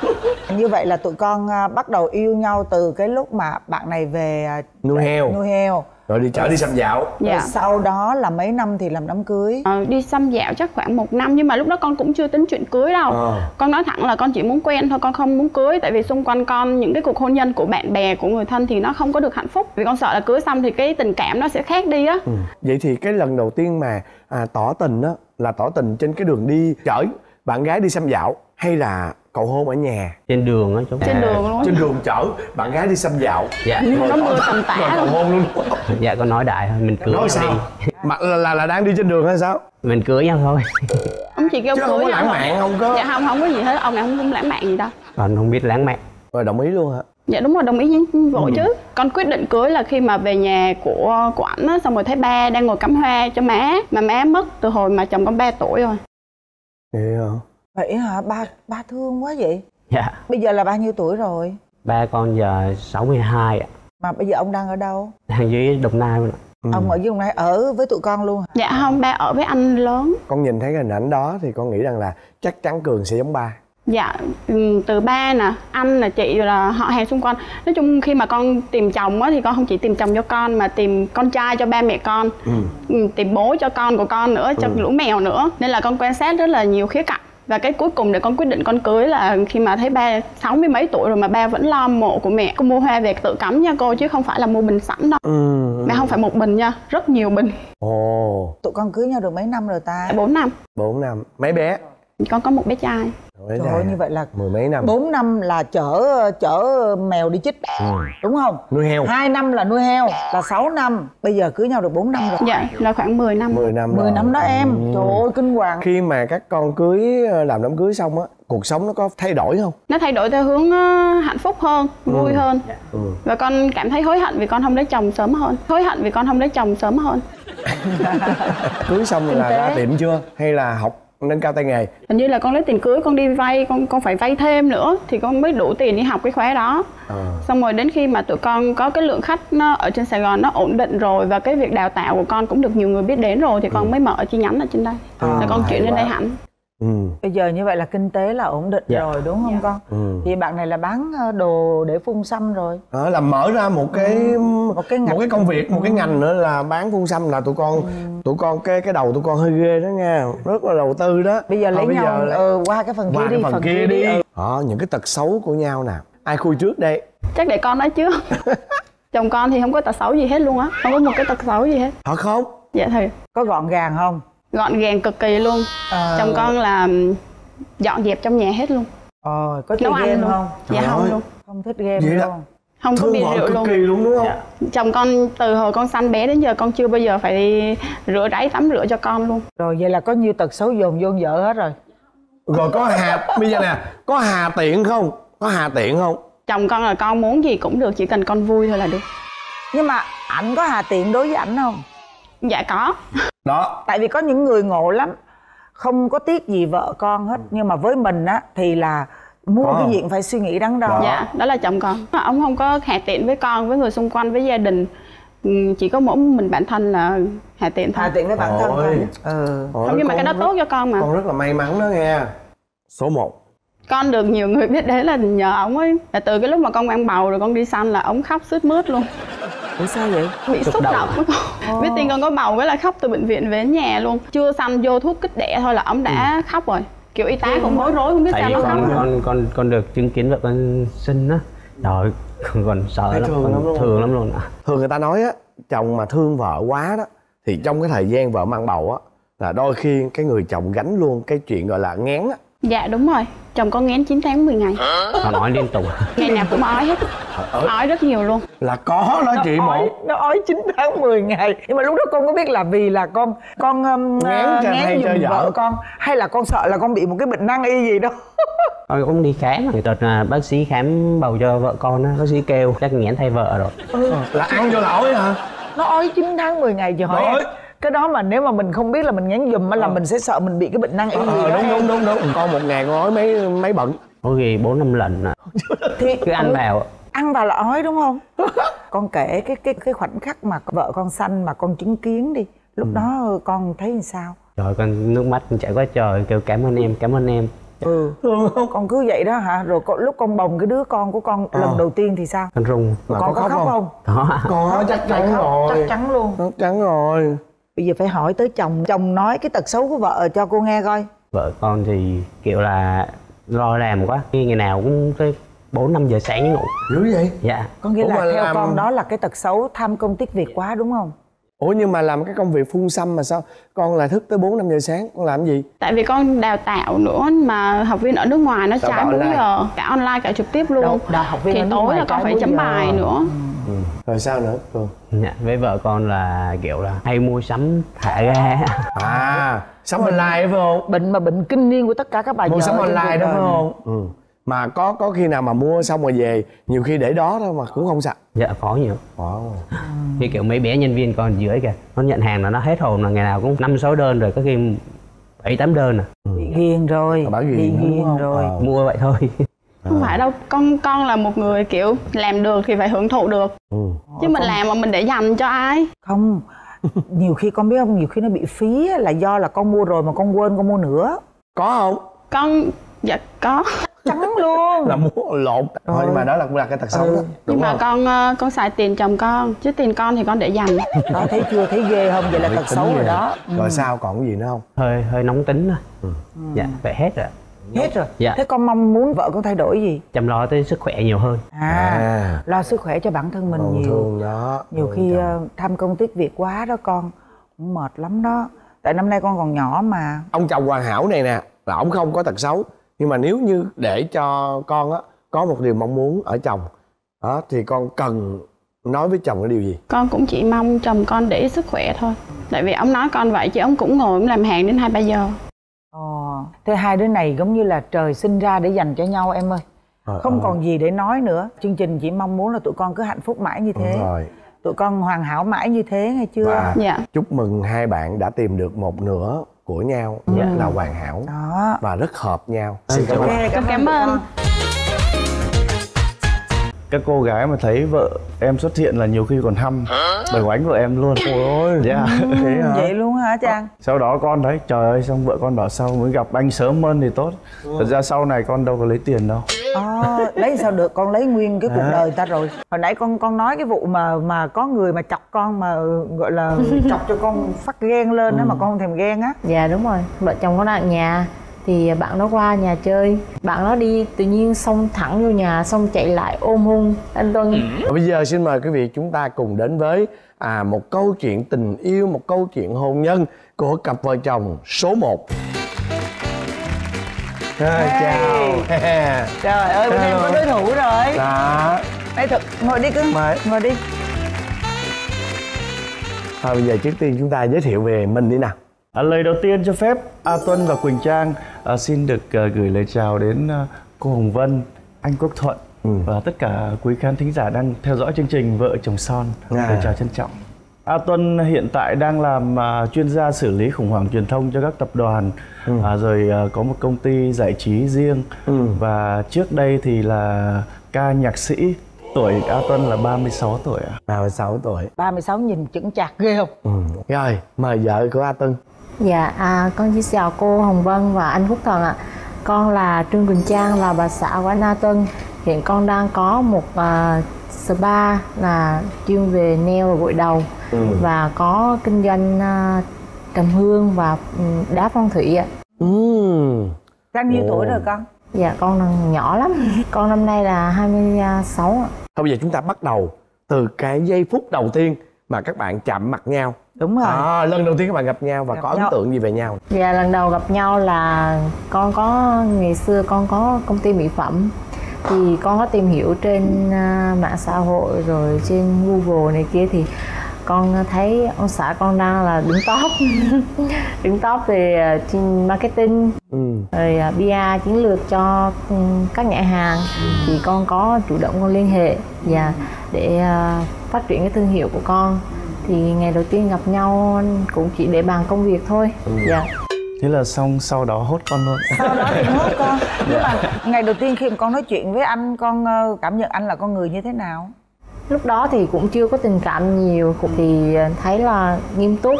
Như vậy là tụi con bắt đầu yêu nhau từ cái lúc mà bạn này về nuôi heo. Nuôi heo. Rồi đi chở đi xăm dạo. Dạ. Rồi sau đó là mấy năm thì làm đám cưới. Ờ, đi xăm dạo chắc khoảng một năm. Nhưng mà lúc đó con cũng chưa tính chuyện cưới đâu. Ờ. Con nói thẳng là con chỉ muốn quen thôi, con không muốn cưới. Tại vì xung quanh con những cái cuộc hôn nhân của bạn bè, của người thân thì nó không có được hạnh phúc. Vì con sợ là cưới xong thì cái tình cảm nó sẽ khác đi á. Ừ. Vậy thì cái lần đầu tiên mà à, tỏ tình á là tỏ tình trên cái đường đi chở bạn gái đi xăm dạo hay là cầu hôn ở nhà? Trên đường á chú. Trên à, đường luôn. Trên đường chở bạn gái đi xăm dạo. Dạ. Nó mưa tầm tã rồi cầu hôn luôn. Dạ con nói đại thôi, mình cưới nói sao? Mà là, là là đang đi trên đường hay sao? Mình cưới nhau thôi. Ông chỉ kêu chứ cưới không có lãng mạn không có? Dạ không, không có gì hết, ông này không, không lãng mạn gì đâu. Còn không biết lãng mạn. Rồi đồng ý luôn hả? Dạ đúng rồi, đồng ý vội ừ. chứ. Con quyết định cưới là khi mà về nhà của của ảnh á, xong rồi thấy ba đang ngồi cắm hoa cho má, mà má mất từ hồi mà chồng con ba tuổi rồi. Vậy hả? Vậy hả? Ba ba thương quá vậy. Dạ. Bây giờ là bao nhiêu tuổi rồi? Ba con giờ sáu mươi hai ạ. Mà bây giờ ông đang ở đâu? Đang dưới Đồng Nai luôn ạ. Ừ. Ông ở dưới Đồng Nai ở với tụi con luôn hả? Dạ không, ba ở với anh lớn. Con nhìn thấy cái hình ảnh đó thì con nghĩ rằng là chắc chắn Cường sẽ giống ba. Dạ, từ ba nè, anh nè, chị là họ hàng xung quanh. Nói chung khi mà con tìm chồng á thì con không chỉ tìm chồng cho con mà tìm con trai cho ba mẹ con. Ừ. Tìm bố cho con của con nữa, cho ừ. lũ mèo nữa. Nên là con quan sát rất là nhiều khía cạnh. Và cái cuối cùng để con quyết định con cưới là khi mà thấy ba sáu mươi mấy tuổi rồi mà ba vẫn lo mộ của mẹ. Con mua hoa về tự cắm nha cô, chứ không phải là mua bình sẵn đâu. Ừ. Mà không phải một bình nha, rất nhiều bình. Ồ. Tụi con cưới nhau được mấy năm rồi ta? Bốn năm. Bốn năm. Mấy bé? Con có một bé trai. Trời ơi, như vậy là mười mấy năm. Bốn năm là chở chở mèo đi chích. Ừ. Đúng không? Nuôi heo. Hai năm là nuôi heo, là sáu năm. Bây giờ cưới nhau được bốn năm rồi. Dạ, là khoảng mười năm. Mười năm. Mười năm đó em. Ừ. Trời ơi, kinh hoàng. Khi mà các con cưới, làm đám cưới xong á, cuộc sống nó có thay đổi không? Nó thay đổi theo hướng uh, hạnh phúc hơn, vui ừ. hơn. Ừ. Và con cảm thấy hối hận vì con không lấy chồng sớm hơn. Hối hận vì con không lấy chồng sớm hơn. Cưới xong là ra tiệm chưa? Hay là học nâng cao tay nghề? Hình như là con lấy tiền cưới, con đi vay, con con phải vay thêm nữa thì con mới đủ tiền đi học cái khóa đó. À. Xong rồi đến khi mà tụi con có cái lượng khách nó ở trên Sài Gòn nó ổn định rồi và cái việc đào tạo của con cũng được nhiều người biết đến rồi thì con ừ. mới mở chi nhánh ở trên đây. À, là con chuyển lên đây hẳn. Ừ. Bây giờ như vậy là kinh tế là ổn định dạ. rồi đúng không dạ. con? Ừ. Thì bạn này là bán đồ để phun xăm rồi. À, là mở ra một cái ừ. một cái ngành. một cái công việc, một cái ngành nữa là bán phun xăm. Là tụi con ừ. tụi con cái cái đầu tụi con hơi ghê đó nha, rất là đầu tư đó. Bây giờ lấy à, nhau giờ lấy... Ừ, qua cái phần qua kia cái đi, phần, phần kia, kia đi. đi. À, những cái tật xấu của nhau nè, ai khui trước đây? Chắc để con nói trước. Chồng con thì không có tật xấu gì hết luôn á, không có một cái tật xấu gì hết. Thật không? Dạ thì. Có gọn gàng không? Gọn gàng cực kỳ luôn. À... Chồng con là dọn dẹp trong nhà hết luôn. Ờ, có chơi game luôn. không? Dạ không ơi. luôn. Không thích game vậy luôn. Đó. Không có bia rượu luôn. Kỳ luôn đúng không? Dạ. Chồng con từ hồi con sanh bé đến giờ con chưa bao giờ phải đi rửa ráy tắm rửa cho con luôn. Rồi vậy là có nhiêu tật xấu dồn vô vợ hết rồi. Rồi có hà bây giờ nè, có hà tiện không? Có hà tiện không? Chồng con là con muốn gì cũng được, chỉ cần con vui thôi là được. Nhưng mà ảnh có hà tiện đối với ảnh không? Dạ có. Đó. Tại vì có những người ngộ lắm, không có tiếc gì vợ con hết, nhưng mà với mình á thì là mua có. Cái gì cũng phải suy nghĩ đắn đo. Dạ, đó là chồng con. Ông không có hà tiện với con, với người xung quanh, với gia đình. Chỉ có mỗi mình bản thân là hà tiện thôi. Hà tiện với bản thân thôi. Ừ. Không, nhưng mà cái đó rất, tốt cho con mà. Con rất là may mắn đó nghe. Số một. Con được nhiều người biết đến là nhờ ổng ấy. Là từ cái lúc mà con mang bầu rồi con đi sanh là ổng khóc sướt mướt luôn. Ủa sao vậy? Bị xúc động á con. Biết tin con có bầu cái là khóc từ bệnh viện về đến nhà luôn. Chưa sanh vô thuốc kích đẻ thôi là ổng đã ừ. khóc rồi. Kiểu y tá cũng bối rối không biết sao nó khóc. Con con con được chứng kiến vợ con sinh á. Trời, con còn sợ lắm, thường lắm, thường lắm luôn. Thường người ta nói á, chồng mà thương vợ quá đó thì trong cái thời gian vợ mang bầu á là đôi khi cái người chồng gánh luôn cái chuyện gọi là ngán á. Dạ đúng rồi, chồng con nghén chín tháng mười ngày. Nó nói liên tục. Ngày nào cũng ói hết. Ói rất nhiều luôn. Là có đó chị ói, một. Nó ói chín tháng mười ngày. Nhưng mà lúc đó con có biết là vì là con con um, ngén cho hay cho giùm vợ vợ con, hay là con sợ là con bị một cái bệnh nan y gì đó? Tôi cũng đi khám, người ta bác sĩ khám bầu cho vợ con á, bác sĩ kêu chắc nghén thay vợ rồi. Ừ. Là ăn vô lỗi hả? Nó ói chín tháng mười ngày, chị hỏi em, cái đó mà nếu mà mình không biết là mình nghén giùm á là ờ. mình sẽ sợ mình bị cái bệnh nan y ờ, gì ờ, đó. đúng đúng đúng đúng con một ngày con ói mấy mấy bận. Có khi bốn năm lần à. Thì cứ ăn vào ăn vào là ói đúng không? Con kể cái cái cái khoảnh khắc mà vợ con sanh mà con chứng kiến đi, lúc ừ. đó con thấy như sao? Trời, con nước mắt chảy quá trời, kêu cảm ơn em, cảm ơn em. Ừ, con cứ vậy đó hả? Rồi con, lúc con bồng cái đứa con của con ờ. lần đầu tiên thì sao? Con rung. Con có, có khóc, khóc không? Có. Có, chắc chắn rồi. Chắc chắn luôn. Chắc chắn rồi. Bây giờ phải hỏi tới chồng. Chồng nói cái tật xấu của vợ cho cô nghe coi. Vợ con thì kiểu là lo làm quá, ngày nào cũng tới bốn năm giờ sáng mới ngủ. Dữ vậy? Dạ. Có nghĩa Ủa là theo làm... con đó là cái tật xấu tham công tiếc việc quá đúng không? Ủa nhưng mà làm cái công việc phun xăm mà sao con lại thức tới bốn năm giờ sáng, con làm gì? Tại vì con đào tạo nữa, mà học viên ở nước ngoài nó trái múi giờ, cả online cả trực tiếp luôn. Đâu, đào học viên thì tối là con phải chấm giờ. bài nữa. Ừ. Rồi sao nữa Phương? Dạ, với vợ con là kiểu là hay mua sắm thả ga. À, sắm online phải không? Bệnh mà bệnh kinh niên của tất cả các bà vợ. Mua sắm online đó phải không? Ừ. Mà có có khi nào mà mua xong rồi về nhiều khi để đó thôi mà cũng không sạch? Dạ có nhiều. Wow. Như kiểu mấy bé nhân viên còn dưới kìa, nó nhận hàng là nó hết hồn, là ngày nào cũng năm sáu đơn rồi, có khi bảy tám đơn à. Bị ghiền rồi, à, bị ghiền rồi. À. Mua vậy thôi. Không phải đâu, con con là một người kiểu làm được thì phải hưởng thụ được. Ừ. Chứ Ờ, mình con... làm mà mình để dành cho ai? Không, nhiều khi con biết không, nhiều khi nó bị phí là do là con mua rồi mà con quên con mua nữa. Có không? Con, dạ có. Trắng luôn. Là mua lộn. Thôi nhưng mà đó là cũng là cái tật xấu ừ. đó. Đúng Nhưng mà không? con con xài tiền chồng con, chứ tiền con thì con để dành. Đó, thấy chưa, thấy ghê không? Vậy là tật xấu rồi đó. Rồi ừ. sao, còn cái gì nữa không? Hơi hơi nóng tính thôi. Ừ. Dạ, vậy hết rồi. Hết rồi. Dạ. Thế con mong muốn vợ con thay đổi gì? Chăm lo tới sức khỏe nhiều hơn. À, à. lo sức khỏe cho bản thân mình Ồ, nhiều. thương đó. Nhiều thương khi chồng. uh, tham công tiếc việc quá đó con, cũng mệt lắm đó. Tại năm nay con còn nhỏ mà. Ông chồng hoàn hảo này nè là ông không có tật xấu, nhưng mà nếu như để cho con á có một điều mong muốn ở chồng đó thì con cần nói với chồng cái điều gì? Con cũng chỉ mong chồng con để ý sức khỏe thôi. Tại vì ông nói con vậy chứ ông cũng ngồi ông làm hàng đến hai ba giờ. Ồ, thế hai đứa này giống như là trời sinh ra để dành cho nhau em ơi. À, Không à. còn gì để nói nữa. Chương trình chỉ mong muốn là tụi con cứ hạnh phúc mãi như thế. Đúng rồi. Tụi con hoàn hảo mãi như thế, nghe chưa? Và Dạ. chúc mừng hai bạn đã tìm được một nửa của nhau Ừ. là hoàn hảo Đó. và rất hợp nhau. Xin cảm ơn. Con cảm tụi ơn. con. Các cô gái mà thấy vợ em xuất hiện là nhiều khi còn hăm đời oánh của em luôn. Ôi ôi. Dạ. Ừ, vậy luôn hả Trang? Sau đó con thấy trời ơi, xong vợ con bảo sao mới gặp anh sớm hơn thì tốt. Thật ra sau này con đâu có lấy tiền đâu. À, lấy sao được, con lấy nguyên cái cuộc À. đời ta rồi. Hồi nãy con con nói cái vụ mà mà có người mà chọc con mà gọi là chọc cho con phát ghen lên đó, mà con không thèm ghen á. Dạ đúng rồi, vợ chồng con ở nhà thì bạn nó qua nhà chơi, bạn nó đi tự nhiên xông thẳng vô nhà, xong chạy lại ôm hôn anh Tuân. Và bây giờ xin mời quý vị chúng ta cùng đến với à, một câu chuyện tình yêu, một câu chuyện hôn nhân của cặp vợ chồng số một. À, chào. Trời ơi, bên em có đối thủ rồi. Đó. Đây thật, ngồi đi cưng. Mời. Ngồi đi. Thôi bây giờ trước tiên chúng ta giới thiệu về mình đi nào. À, lời đầu tiên cho phép A Tuân và Quỳnh Trang à, xin được à, gửi lời chào đến à, cô Hồng Vân, anh Quốc Thuận ừ. và tất cả quý khán thính giả đang theo dõi chương trình Vợ Chồng Son. À. Lời chào trân trọng. A Tuân hiện tại đang làm à, chuyên gia xử lý khủng hoảng truyền thông cho các tập đoàn, ừ. à, rồi à, có một công ty giải trí riêng ừ. và trước đây thì là ca nhạc sĩ. Tuổi A Tuân là ba mươi sáu tuổi ạ. ba mươi sáu tuổi. ba mươi sáu nhìn chững chạc ghê không? Ừ. Rồi, mời vợ của A Tuân. Dạ, à, con xin chào cô Hồng Vân và anh Quốc Thuận ạ. Con là Trương Quỳnh Trang, là bà xã của anh A Tuân. Hiện con đang có một uh, spa là chuyên về nail và gội đầu, ừ. và có kinh doanh uh, trầm hương và um, đá phong thủy ạ. Ừ. Trang nhiêu tuổi rồi con? Dạ, con đang nhỏ lắm. Con năm nay là hai mươi sáu ạ. Thôi bây giờ chúng ta bắt đầu từ cái giây phút đầu tiên mà các bạn chạm mặt nhau. Đúng rồi. À, lần đầu tiên các bạn gặp nhau và gặp có nhau. Ấn tượng gì về nhau? Dạ, lần đầu gặp nhau là con có ngày xưa con có công ty mỹ phẩm, thì con có tìm hiểu trên uh, mạng xã hội rồi trên Google này kia, thì con thấy ông xã con đang là đứng top đứng top về uh, marketing, ừ. rồi uh, pê e chiến lược cho um, các nhãn hàng, ừ. thì con có chủ động con liên hệ và để uh, phát triển cái thương hiệu của con. Thì ngày đầu tiên gặp nhau cũng chỉ để bàn công việc thôi. Ừ. Dạ. Thế là xong, sau đó hốt con luôn. Sau đó thì hốt con. Nhưng mà ngày đầu tiên khi mà con nói chuyện với anh, con cảm nhận anh là con người như thế nào? Lúc đó thì cũng chưa có tình cảm nhiều, cũng thì thấy là nghiêm túc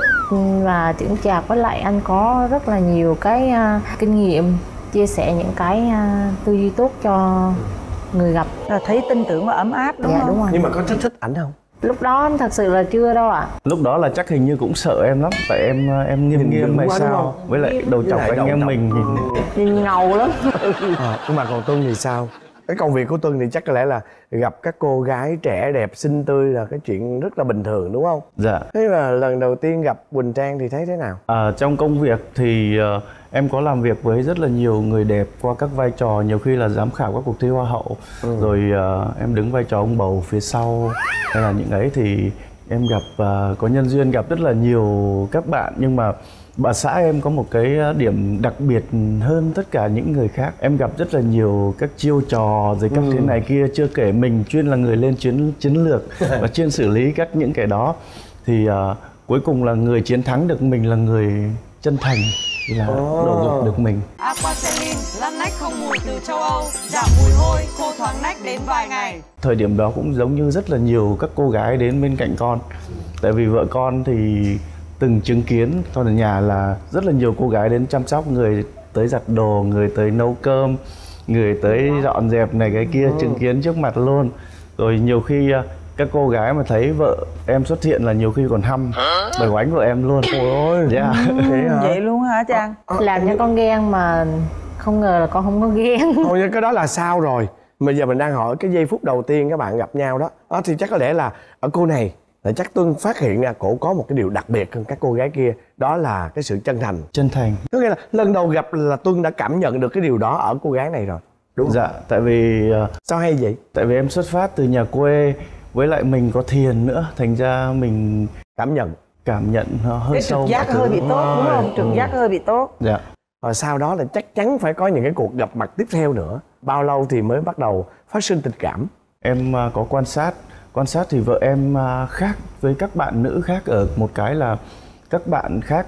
và chững chạc, với lại anh có rất là nhiều cái uh, kinh nghiệm, chia sẻ những cái uh, tư duy tốt cho người gặp. Là thấy tin tưởng và ấm áp đúng dạ, không? Đúng rồi. Nhưng mà có thích thích ảnh không? Lúc đó thật sự là chưa đâu ạ. À. Lúc đó là chắc hình như cũng sợ em lắm, tại em em nghiêm nghiêm hay sao, với lại đầu chọc anh em mình nhìn ngầu lắm. À, nhưng mà còn Tuân thì sao? Cái công việc của Tuân thì chắc có lẽ là gặp các cô gái trẻ đẹp xinh tươi là cái chuyện rất là bình thường đúng không? Dạ. Thế mà lần đầu tiên gặp Quỳnh Trang thì thấy thế nào? À, trong công việc thì uh, em có làm việc với rất là nhiều người đẹp qua các vai trò, nhiều khi là giám khảo các cuộc thi hoa hậu, ừ. rồi uh, em đứng vai trò ông bầu phía sau, hay là những ấy thì em gặp uh, có nhân duyên gặp rất là nhiều các bạn, nhưng mà bà xã em có một cái điểm đặc biệt hơn tất cả những người khác. Em gặp rất là nhiều các chiêu trò rồi các ừ. thế này kia, chưa kể mình chuyên là người lên chiến chiến lược và chuyên xử lý các những cái đó. Thì uh, cuối cùng là người chiến thắng được mình là người chân thành, là oh. đổ dục được mình. Aquacelin, lăn nách không mùi từ châu Âu, giảm mùi hôi, khô thoáng nách đến vài ngày. Thời điểm đó cũng giống như rất là nhiều các cô gái đến bên cạnh con. Tại vì vợ con thì từng chứng kiến con ở nhà là rất là nhiều cô gái đến chăm sóc, người tới giặt đồ, người tới nấu cơm, người tới dọn dẹp này cái kia, chứng kiến trước mặt luôn. Rồi nhiều khi các cô gái mà thấy vợ em xuất hiện là nhiều khi còn hăm bởi oánh vợ em luôn. Ôi ôi, yeah. Thế hả? Vậy luôn hả Trang? Làm cho con ghen mà không ngờ là con không có ghen. Thôi cái đó là sao rồi? Bây giờ mình đang hỏi cái giây phút đầu tiên các bạn gặp nhau đó, đó thì chắc có lẽ là ở cô này là chắc Tuân phát hiện ra cổ có một cái điều đặc biệt hơn các cô gái kia, đó là cái sự chân thành. Chân thành. Có nghĩa là lần đầu gặp là Tuân đã cảm nhận được cái điều đó ở cô gái này rồi. Đúng không? Dạ, tại vì uh, sao hay vậy? Tại vì em xuất phát từ nhà quê, với lại mình có thiền nữa, thành ra mình cảm nhận cảm nhận nó hơi cái sâu. Trực giác hơi bị tốt đúng không? Trực ừ. giác hơi bị tốt. Dạ. Rồi sau đó là chắc chắn phải có những cái cuộc gặp mặt tiếp theo nữa. Bao lâu thì mới bắt đầu phát sinh tình cảm? Em uh, có quan sát. Quan sát thì vợ em uh, khác với các bạn nữ khác ở một cái là các bạn khác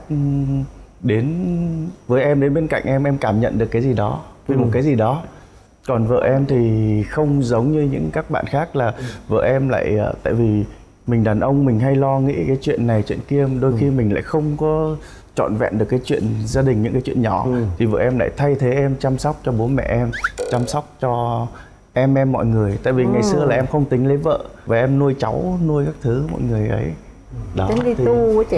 đến với em, đến bên cạnh em, em cảm nhận được cái gì đó, với ừ. một cái gì đó. Còn vợ em thì không giống như những các bạn khác, là ừ. vợ em lại uh, tại vì mình đàn ông mình hay lo nghĩ cái chuyện này chuyện kia, đôi ừ. khi mình lại không có trọn vẹn được cái chuyện gia đình, những cái chuyện nhỏ, ừ. thì vợ em lại thay thế em chăm sóc cho bố mẹ em, chăm sóc cho em em mọi người. Tại vì ừ. ngày xưa là em không tính lấy vợ và em nuôi cháu, nuôi các thứ mọi người ấy đó. Tính đi thì... tu quá chị.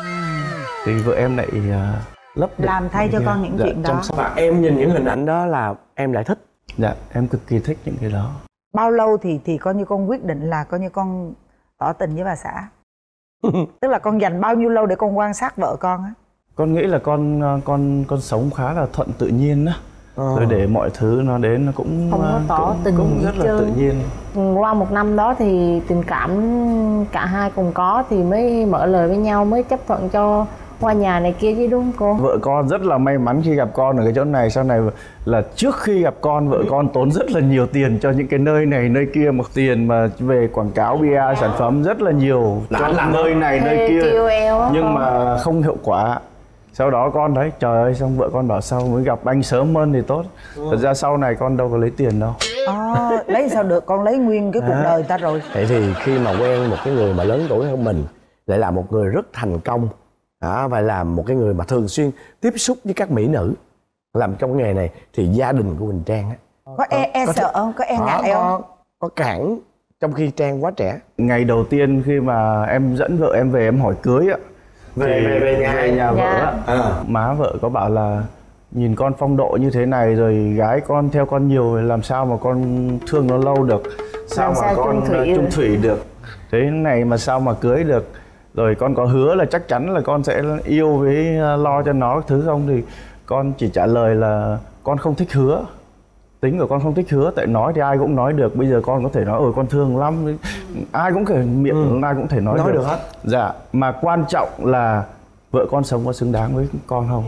Thì vợ em lại uh, lấp làm thay cho con những dạ, chuyện đó. Và em nhìn những hình ảnh đó là em lại thích. Dạ, em cực kỳ thích những cái đó. Bao lâu thì thì coi như con quyết định là coi như con tỏ tình với bà xã? Tức là con dành bao nhiêu lâu để con quan sát vợ con á? Con nghĩ là con con con sống khá là thuận tự nhiên á. Ờ. Rồi để mọi thứ nó đến nó cũng không có tỏ cũng, tình cũng rất là chơi. Tự nhiên. Qua một năm đó thì tình cảm cả hai cùng có thì mới mở lời với nhau, mới chấp thuận cho qua nhà này kia chứ đúng không cô? Vợ con rất là may mắn khi gặp con ở cái chỗ này. Sau này là trước khi gặp con, vợ con tốn rất là nhiều tiền cho những cái nơi này nơi kia, một tiền mà về quảng cáo bê e sản phẩm rất là nhiều cho làm nơi này nơi kia, nhưng mà không hiệu quả. Sau đó con đấy, trời ơi, xong vợ con bảo sao mới gặp anh sớm hơn thì tốt. Thật ra sau này con đâu có lấy tiền đâu. À, lấy sao được, con lấy nguyên cái cuộc à. đời ta rồi. Vậy thì khi mà quen một cái người mà lớn tuổi hơn mình, lại là một người rất thành công, à, và là một cái người mà thường xuyên tiếp xúc với các mỹ nữ làm trong nghề này, thì gia đình của Quỳnh Trang á có e, e có sợ không? Có e ngại không? Có cản trong khi Trang quá trẻ. Ngày đầu tiên khi mà em dẫn vợ em về em hỏi cưới á, về về về nhà, về nhà vợ á, à. má vợ có bảo là nhìn con phong độ như thế này rồi gái con theo con nhiều, làm sao mà con thương nó lâu được, sao làm mà sao con chung thủy, chung thủy được. thế này mà sao mà cưới được, rồi con có hứa là chắc chắn là con sẽ yêu với lo cho nó thứ không, thì con chỉ trả lời là con không thích hứa. Tính của con không thích hứa, tại nói thì ai cũng nói được. Bây giờ con có thể nói ôi con thương lắm, ai cũng thể miệng, ừ. ai cũng thể nói, nói được. được hết. Dạ, mà quan trọng là vợ con sống có xứng đáng với con không.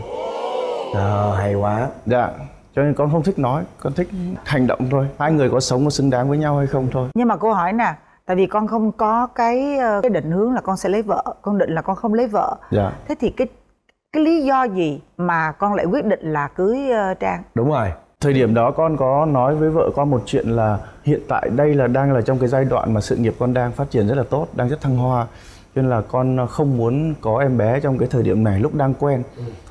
À, hay quá. Dạ, cho nên con không thích nói, con thích hành động thôi. Hai người có sống có xứng đáng với nhau hay không thôi. Nhưng mà cô hỏi nè, tại vì con không có cái cái định hướng là con sẽ lấy vợ, con định là con không lấy vợ. Dạ. Thế thì cái cái lý do gì mà con lại quyết định là cưới uh, Trang? Đúng rồi. Thời điểm đó con có nói với vợ con một chuyện là hiện tại đây là đang là trong cái giai đoạn mà sự nghiệp con đang phát triển rất là tốt, đang rất thăng hoa. Cho nên là con không muốn có em bé trong cái thời điểm này lúc đang quen.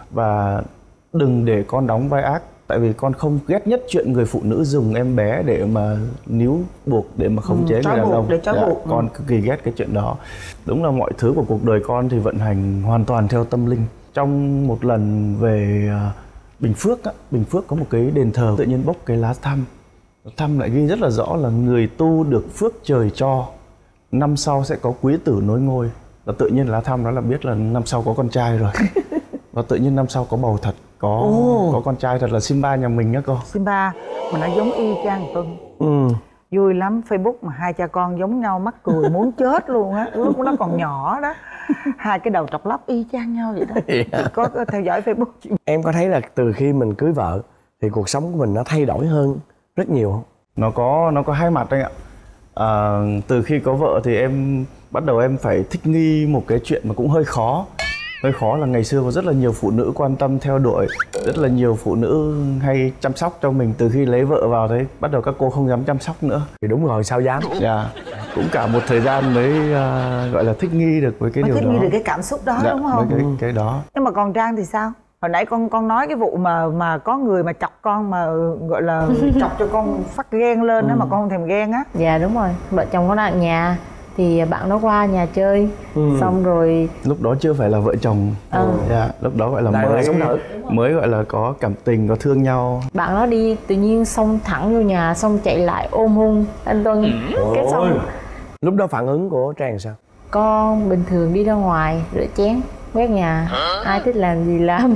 Và đừng để con đóng vai ác. Tại vì con không ghét nhất chuyện người phụ nữ dùng em bé để mà níu buộc, để mà khống chế ừ, người đàn ông. Để trói dạ, buộc. Con cực kỳ ghét cái chuyện đó. Đúng là mọi thứ của cuộc đời con thì vận hành hoàn toàn theo tâm linh. Trong một lần về Bình Phước á, Bình Phước có một cái đền thờ tự nhiên bốc cái lá thăm. Thăm lại ghi rất là rõ là người tu được phước trời cho, năm sau sẽ có quý tử nối ngôi. Và tự nhiên lá thăm đó là biết là năm sau có con trai rồi. Và tự nhiên năm sau có bầu thật, có oh. có con trai thật là Simba nhà mình á cô. Simba mà nó giống y chang Tuân. Ừ. Vui lắm, Facebook mà hai cha con giống nhau mắc cười muốn chết luôn á. Lúc nó còn nhỏ đó, hai cái đầu trọc lóc y chang nhau vậy đó. Yeah. Có theo dõi Facebook. Em có thấy là từ khi mình cưới vợ thì cuộc sống của mình nó thay đổi hơn rất nhiều không? Nó có nó có hai mặt anh ạ. À, từ khi có vợ thì em bắt đầu em phải thích nghi một cái chuyện mà cũng hơi khó. Hơi khó là ngày xưa có rất là nhiều phụ nữ quan tâm theo đuổi, rất là nhiều phụ nữ hay chăm sóc cho mình. Từ khi lấy vợ vào đấy bắt đầu các cô không dám chăm sóc nữa. Thì đúng rồi, sao dám. Dạ, yeah. Cũng cả một thời gian mới uh, gọi là thích nghi được với cái mới điều thích đó. Thích nghi được cái cảm xúc đó, dạ, đúng không? Với cái, cái đó. Nhưng mà còn Trang thì sao? Hồi nãy con con nói cái vụ mà mà có người mà chọc con mà gọi là chọc cho con phát ghen lên đó, ừ. mà con không thèm ghen á. Dạ đúng rồi, vợ chồng con ở nhà thì bạn nó qua nhà chơi, ừ. xong rồi lúc đó chưa phải là vợ chồng, ừ. dạ, lúc đó gọi là Lại mới là mới gọi là có cảm tình, có thương nhau. Bạn nó đi tự nhiên xông thẳng vô nhà, xong chạy lại ôm hôn anh Tuân. Ừ. Cái xong lúc đó phản ứng của Trang sao? Con bình thường đi ra ngoài rửa chén quét nhà, ai thích làm gì làm.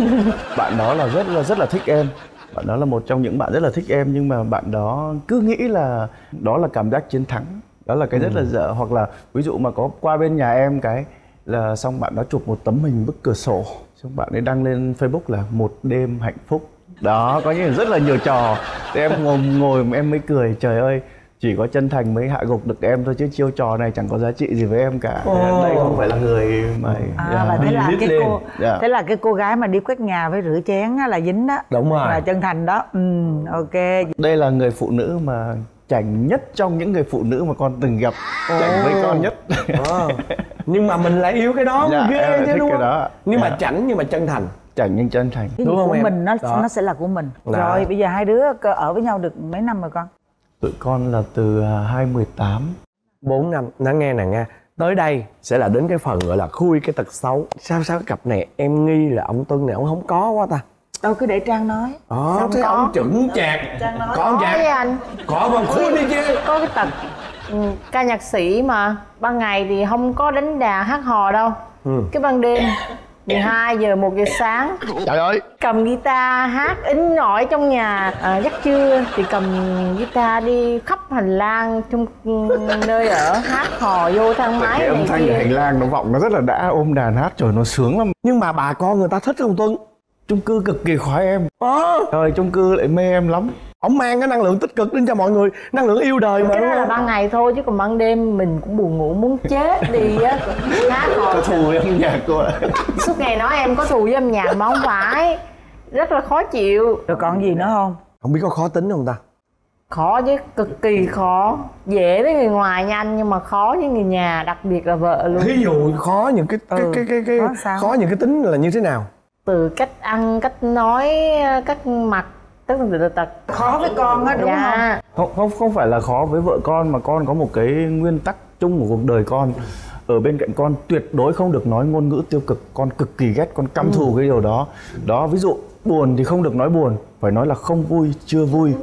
Bạn đó là rất là rất là thích em. Bạn đó là một trong những bạn rất là thích em, nhưng mà bạn đó cứ nghĩ là đó là cảm giác chiến thắng. Đó là cái rất là dở. Hoặc là ví dụ mà có qua bên nhà em cái là xong bạn đó chụp một tấm hình bức cửa sổ, xong bạn ấy đăng lên Facebook là một đêm hạnh phúc. Đó, có những rất là nhiều trò. Thì em ngồi, ngồi mà em mới cười, trời ơi, chỉ có chân thành mới hạ gục được em thôi, chứ chiêu trò này chẳng có giá trị gì với em cả. Oh. Đây không phải là người mà à, yeah, và thế là cái lên. cô yeah. thế là cái cô gái mà đi quét nhà với rửa chén á, là dính đó. Đúng rồi. Là chân thành đó. Ừ, ok. Đây là người phụ nữ mà chảnh nhất trong những người phụ nữ mà con từng gặp. Oh. Chảnh với con nhất. Oh. Nhưng mà mình lại yêu cái đó, dạ, ghê chứ đúng không? Đó. Nhưng dạ. mà chảnh nhưng mà chân thành. Chảnh nhưng chân thành. Cái đúng không của em? Mình nó đó. nó sẽ là của mình. Đó. Rồi bây giờ hai đứa ở với nhau được mấy năm rồi con? Tụi con là từ hai mươi tám. bốn năm. Nó nghe nè nghe. Tới đây sẽ là đến cái phần gọi là khui cái tật xấu. Sao sao cái cặp này em nghi là ông Tuân này ông không có quá ta? Đâu cứ để Trang nói. Ờ, thế ông chững chạc. Có không Trang? Anh. Có mà khui đi chứ. Có cái tật ừ, ca nhạc sĩ mà ban ngày thì không có đánh đàn hát hò đâu. Ừ. Cái ban đêm mười hai giờ một giờ sáng, trời ơi, cầm guitar hát ính ỏi trong nhà. À, giấc trưa thì cầm guitar đi khắp hành lang trong nơi ở, hát hò vô thang máy. Cái âm thanh ở hành lang nó vọng nó rất là đã, ôm đàn hát trời nó sướng lắm. Nhưng mà bà con người ta thích không Tuân? Chung cư cực kỳ khoái em. À. Trời, chung cư lại mê em lắm. Ông mang cái năng lượng tích cực đến cho mọi người, năng lượng yêu đời mà. Cái đó là ban ngày thôi, chứ còn ban đêm mình cũng buồn ngủ muốn chết đi á. Hát hò. Có thù với âm nhạc cô ạ. Suốt ngày nói em có thù với âm nhạc mà không phải. Rất là khó chịu. Rồi còn gì nữa không? Không biết có khó tính không ta? Khó chứ, cực kỳ khó. Dễ với người ngoài nha anh, nhưng mà khó với người nhà, đặc biệt là vợ luôn. Ví dụ khó những cái cái ừ, cái cái, cái khó, khó những cái tính là như thế nào? Từ cách ăn, cách nói, cách mặc, tất tần tật tật. Khó với con á đúng dạ. không? Không không phải là khó với vợ con, mà con có một cái nguyên tắc chung của cuộc đời con. Ở bên cạnh con tuyệt đối không được nói ngôn ngữ tiêu cực. Con cực kỳ ghét, con căm thù ừ. cái điều đó. Đó, ví dụ buồn thì không được nói buồn, phải nói là không vui, chưa vui.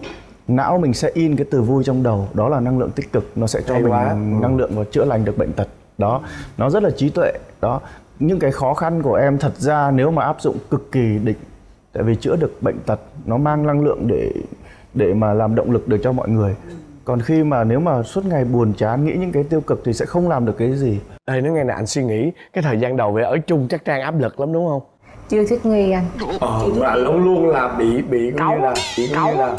não mình sẽ in cái từ vui trong đầu, đó là năng lượng tích cực, nó sẽ cho Hay mình quá. năng lượng và chữa lành được bệnh tật. Đó, nó rất là trí tuệ. Đó, những cái khó khăn của em thật ra nếu mà áp dụng cực kỳ đỉnh, tại vì chữa được bệnh tật, nó mang năng lượng để để mà làm động lực được cho mọi người. Còn khi mà nếu mà suốt ngày buồn chán nghĩ những cái tiêu cực thì sẽ không làm được cái gì. Đây nói nghe nè, anh suy nghĩ cái thời gian đầu về ở chung chắc Trang áp lực lắm đúng không? Chưa thích nghi anh. Ờ, và luôn luôn là bị bị coi như là bị coi như là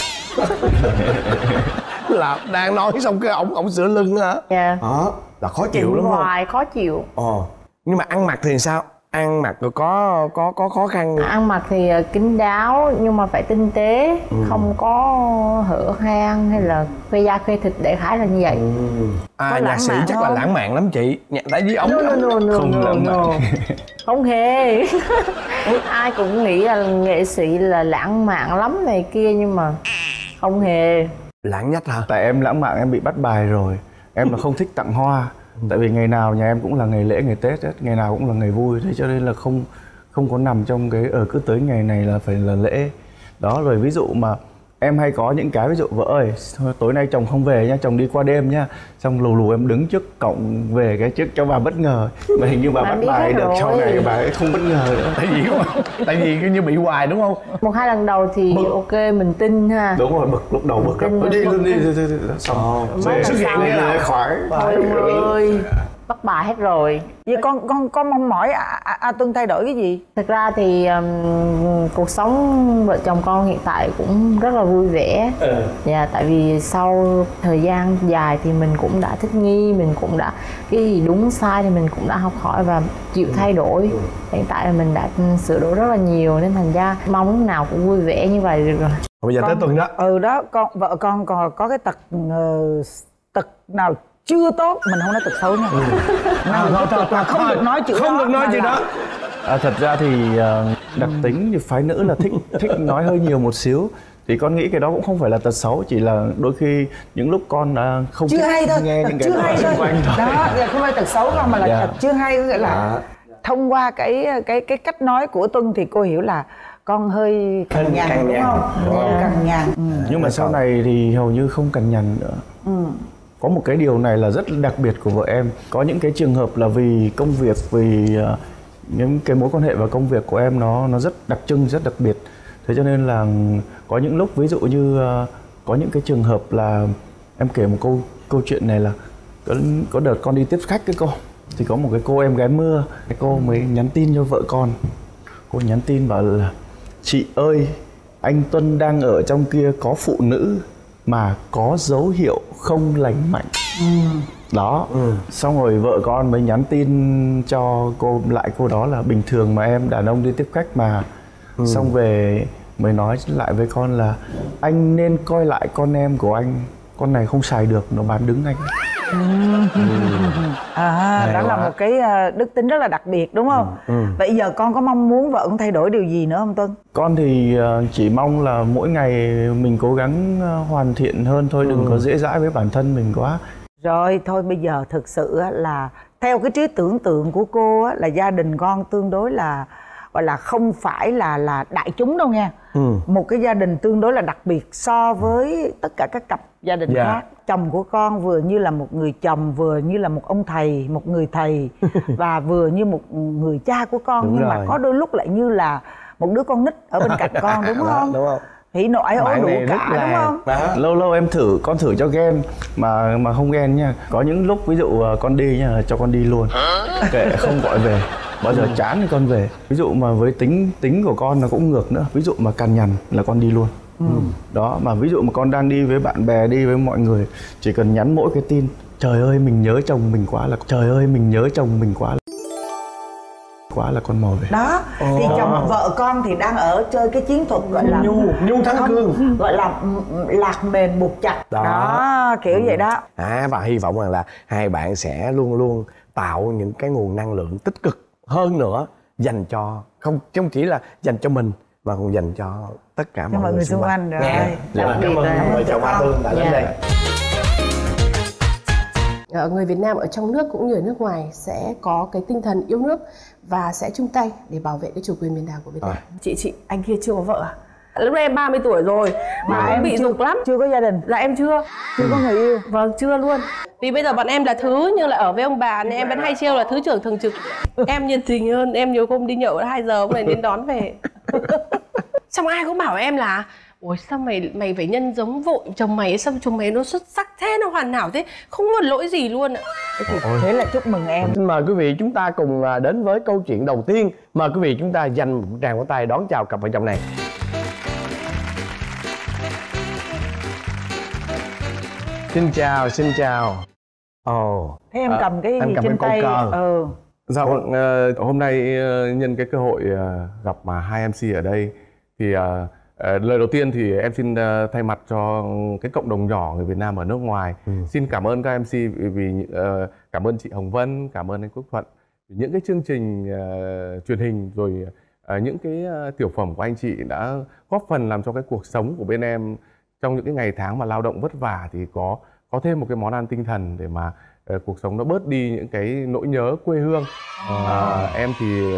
là đang nói xong cái ổng ổng sửa lưng hả? Dạ. Đó là khó chịu đúng không? Hoài khó chịu. Ờ. Nhưng mà ăn mặc thì sao? Ăn mặc rồi có có có khó khăn. Ăn mặc thì kín đáo nhưng mà phải tinh tế, ừ. không có hở hang hay là khoe da khoe thịt, đại khái là như vậy. Ừ. À, nhạc sĩ chắc không? là lãng mạn lắm chị. Nhạc tại vì ổng no, no, no, no, không no, lãng no. mạn. Không hề. Ai cũng nghĩ là nghệ sĩ là lãng mạn lắm này kia nhưng mà không hề. Lãng nhất hả? Tại em lãng mạn em bị bắt bài rồi. Em là không thích tặng hoa. Tại vì ngày nào nhà em cũng là ngày lễ, ngày Tết ấy, ngày nào cũng là ngày vui, thế cho nên là không không có nằm trong cái ở cứ tới ngày này là phải là lễ. Đó, rồi ví dụ mà em hay có những cái ví dụ vợ ơi thôi, tối nay chồng không về nha, chồng đi qua đêm nha, xong lù lù em đứng trước cổng về cái trước cho bà bất ngờ, mà hình như bà bắt bài được sau này bà ấy không bất ngờ nữa. Tại vì tại vì cứ như bị hoài đúng không? Một hai lần đầu thì bực. Ok mình tin ha. Đúng rồi, bực lúc đầu bực lắm. Đi luôn đi, xong về xuất hiện lại khỏi. Thôi ơi, bắt bài hết rồi. Vậy con con con mong mỏi A, A, A Tuân thay đổi cái gì? Thực ra thì um, cuộc sống vợ chồng con hiện tại cũng rất là vui vẻ. Ừ. Dạ, tại vì sau thời gian dài thì mình cũng đã thích nghi, mình cũng đã cái gì đúng sai thì mình cũng đã học hỏi và chịu thay đổi. Ừ. Hiện tại là mình đã sửa đổi rất là nhiều nên thành ra mong lúc nào cũng vui vẻ như vậy được rồi. Bây giờ con, tới Tuần đó. Ừ đó, con vợ con còn có cái tật uh, tật nào chưa tốt, mình không nói tật xấu nha. Ừ. Nào, à, thôi, thôi, không được nói chữ không đó, được nói chữ đó. À, thật ra thì uh, đặc tính thì phái nữ là thích thích nói hơi nhiều một xíu, thì con nghĩ cái đó cũng không phải là tật xấu, chỉ là đôi khi những lúc con uh, không chưa thích hay thôi, nghe những cái hay xung quanh thôi. Đó, không phải tật xấu không mà là Yeah. thật chưa hay, nghĩa là À. thông qua cái cái cái cách nói của Tuân thì cô hiểu là con hơi cằn nhằn đúng nhằn. không? Wow. Cằn nhằn. Ừ. Nhưng mà sau này thì hầu như không cằn nhằn nữa. Ừ. Có một cái điều này là rất đặc biệt của vợ em. Có những cái trường hợp là vì công việc, vì uh, những cái mối quan hệ và công việc của em nó nó rất đặc trưng, rất đặc biệt. Thế cho nên là có những lúc ví dụ như uh, có những cái trường hợp là em kể một câu câu chuyện này là có, có đợt con đi tiếp khách với cô, thì có một cái cô em gái mưa, cái cô mới nhắn tin cho vợ con. Cô nhắn tin bảo là: chị ơi, anh Tuân đang ở trong kia có phụ nữ mà có dấu hiệu không lành mạnh. Ừ. Đó. Ừ. Xong rồi vợ con mới nhắn tin cho cô lại cô đó là bình thường mà em đàn ông đi tiếp khách mà. Ừ. Xong về mới nói lại với con là anh nên coi lại con em của anh, con này không xài được, nó bán đứng anh. Ừ. Ừ. À, đó quá. Là một cái đức tính rất là đặc biệt đúng không? Ừ. Ừ. Vậy giờ con có mong muốn vợ con thay đổi điều gì nữa không Tuân? Con thì chỉ mong là mỗi ngày mình cố gắng hoàn thiện hơn thôi, đừng ừ. có dễ dãi với bản thân mình quá. Rồi thôi bây giờ thực sự là theo cái trí tưởng tượng của cô là gia đình con tương đối là gọi là không phải là là đại chúng đâu nha. Ừ. Một cái gia đình tương đối là đặc biệt so với tất cả các cặp gia đình yeah. khác. Chồng của con vừa như là một người chồng, vừa như là một ông thầy, một người thầy và vừa như một người cha của con. Đúng nhưng rồi. Mà có đôi lúc lại như là một đứa con nít ở bên cạnh con đúng không? Đúng không? Hỉ nộ ái ố đủ cả là... đúng không? Đó. Lâu lâu em thử, con thử cho ghen mà mà không ghen nha. Có những lúc ví dụ con đi nha, cho con đi luôn, kệ không gọi về. Bao giờ chán thì con về. Ví dụ mà với tính tính của con nó cũng ngược nữa. Ví dụ mà cằn nhằn là con đi luôn. Ừ. Đó, mà ví dụ mà con đang đi với bạn bè, đi với mọi người, chỉ cần nhắn mỗi cái tin trời ơi mình nhớ chồng mình quá là trời ơi mình nhớ chồng mình quá là quá là con mò về. Đó, oh. Thì chồng vợ con thì đang ở chơi cái chiến thuật gọi là nhu nhu thắng cương, gọi là lạc mềm buộc chặt. Đó, đó kiểu ừ. vậy đó. À, và hy vọng rằng là hai bạn sẽ luôn luôn tạo những cái nguồn năng lượng tích cực hơn nữa dành cho không không chỉ là dành cho mình mà còn dành cho tất cả mọi, mọi người xung quanh. Rồi. Dạ. Dạ. Cảm ơn vợ chồng A Tuân đã đến đây. Ở người Việt Nam ở trong nước cũng như ở nước ngoài sẽ có cái tinh thần yêu nước và sẽ chung tay để bảo vệ cái chủ quyền biển đảo của Việt Nam. À. Chị chị anh kia chưa có vợ à? Lúc đây em ba mươi tuổi rồi mà mà em em bị chưa, dục lắm. chưa có gia đình? Dạ em chưa. Chưa có người yêu? Vâng, chưa luôn. Vì bây giờ bọn em là thứ như là ở với ông bà nên em vẫn hay trêu là thứ trưởng thường trực. Em nhiệt tình hơn, em nhiều hôm đi nhậu đã hai giờ ông này đến đón về. Xong ai cũng bảo em là ôi sao mày mày phải nhân giống vội chồng mày, sao chồng mày nó xuất sắc thế, nó hoàn hảo thế, không có lỗi gì luôn ạ. Thế là chúc mừng em. Xin mời quý vị chúng ta cùng đến với câu chuyện đầu tiên. Mời quý vị chúng ta dành một tràng vỗ tay đón chào cặp vợ chồng này. Xin chào, xin chào. Ồ. Oh, thế em cầm cái em gì cầm trên cái tay? cờ. Ừ. Dạ vâng, uh, hôm nay uh, nhân cái cơ hội uh, gặp mà hai em xê ở đây thì uh, uh, lời đầu tiên thì em xin uh, thay mặt cho cái cộng đồng nhỏ người Việt Nam ở nước ngoài ừ. xin cảm ơn các em xê vì, vì uh, cảm ơn chị Hồng Vân, cảm ơn anh Quốc Thuận vì những cái chương trình uh, truyền hình rồi uh, những cái uh, tiểu phẩm của anh chị đã góp phần làm cho cái cuộc sống của bên em trong những cái ngày tháng mà lao động vất vả thì có có thêm một cái món ăn tinh thần để mà uh, cuộc sống nó bớt đi những cái nỗi nhớ quê hương. À, em thì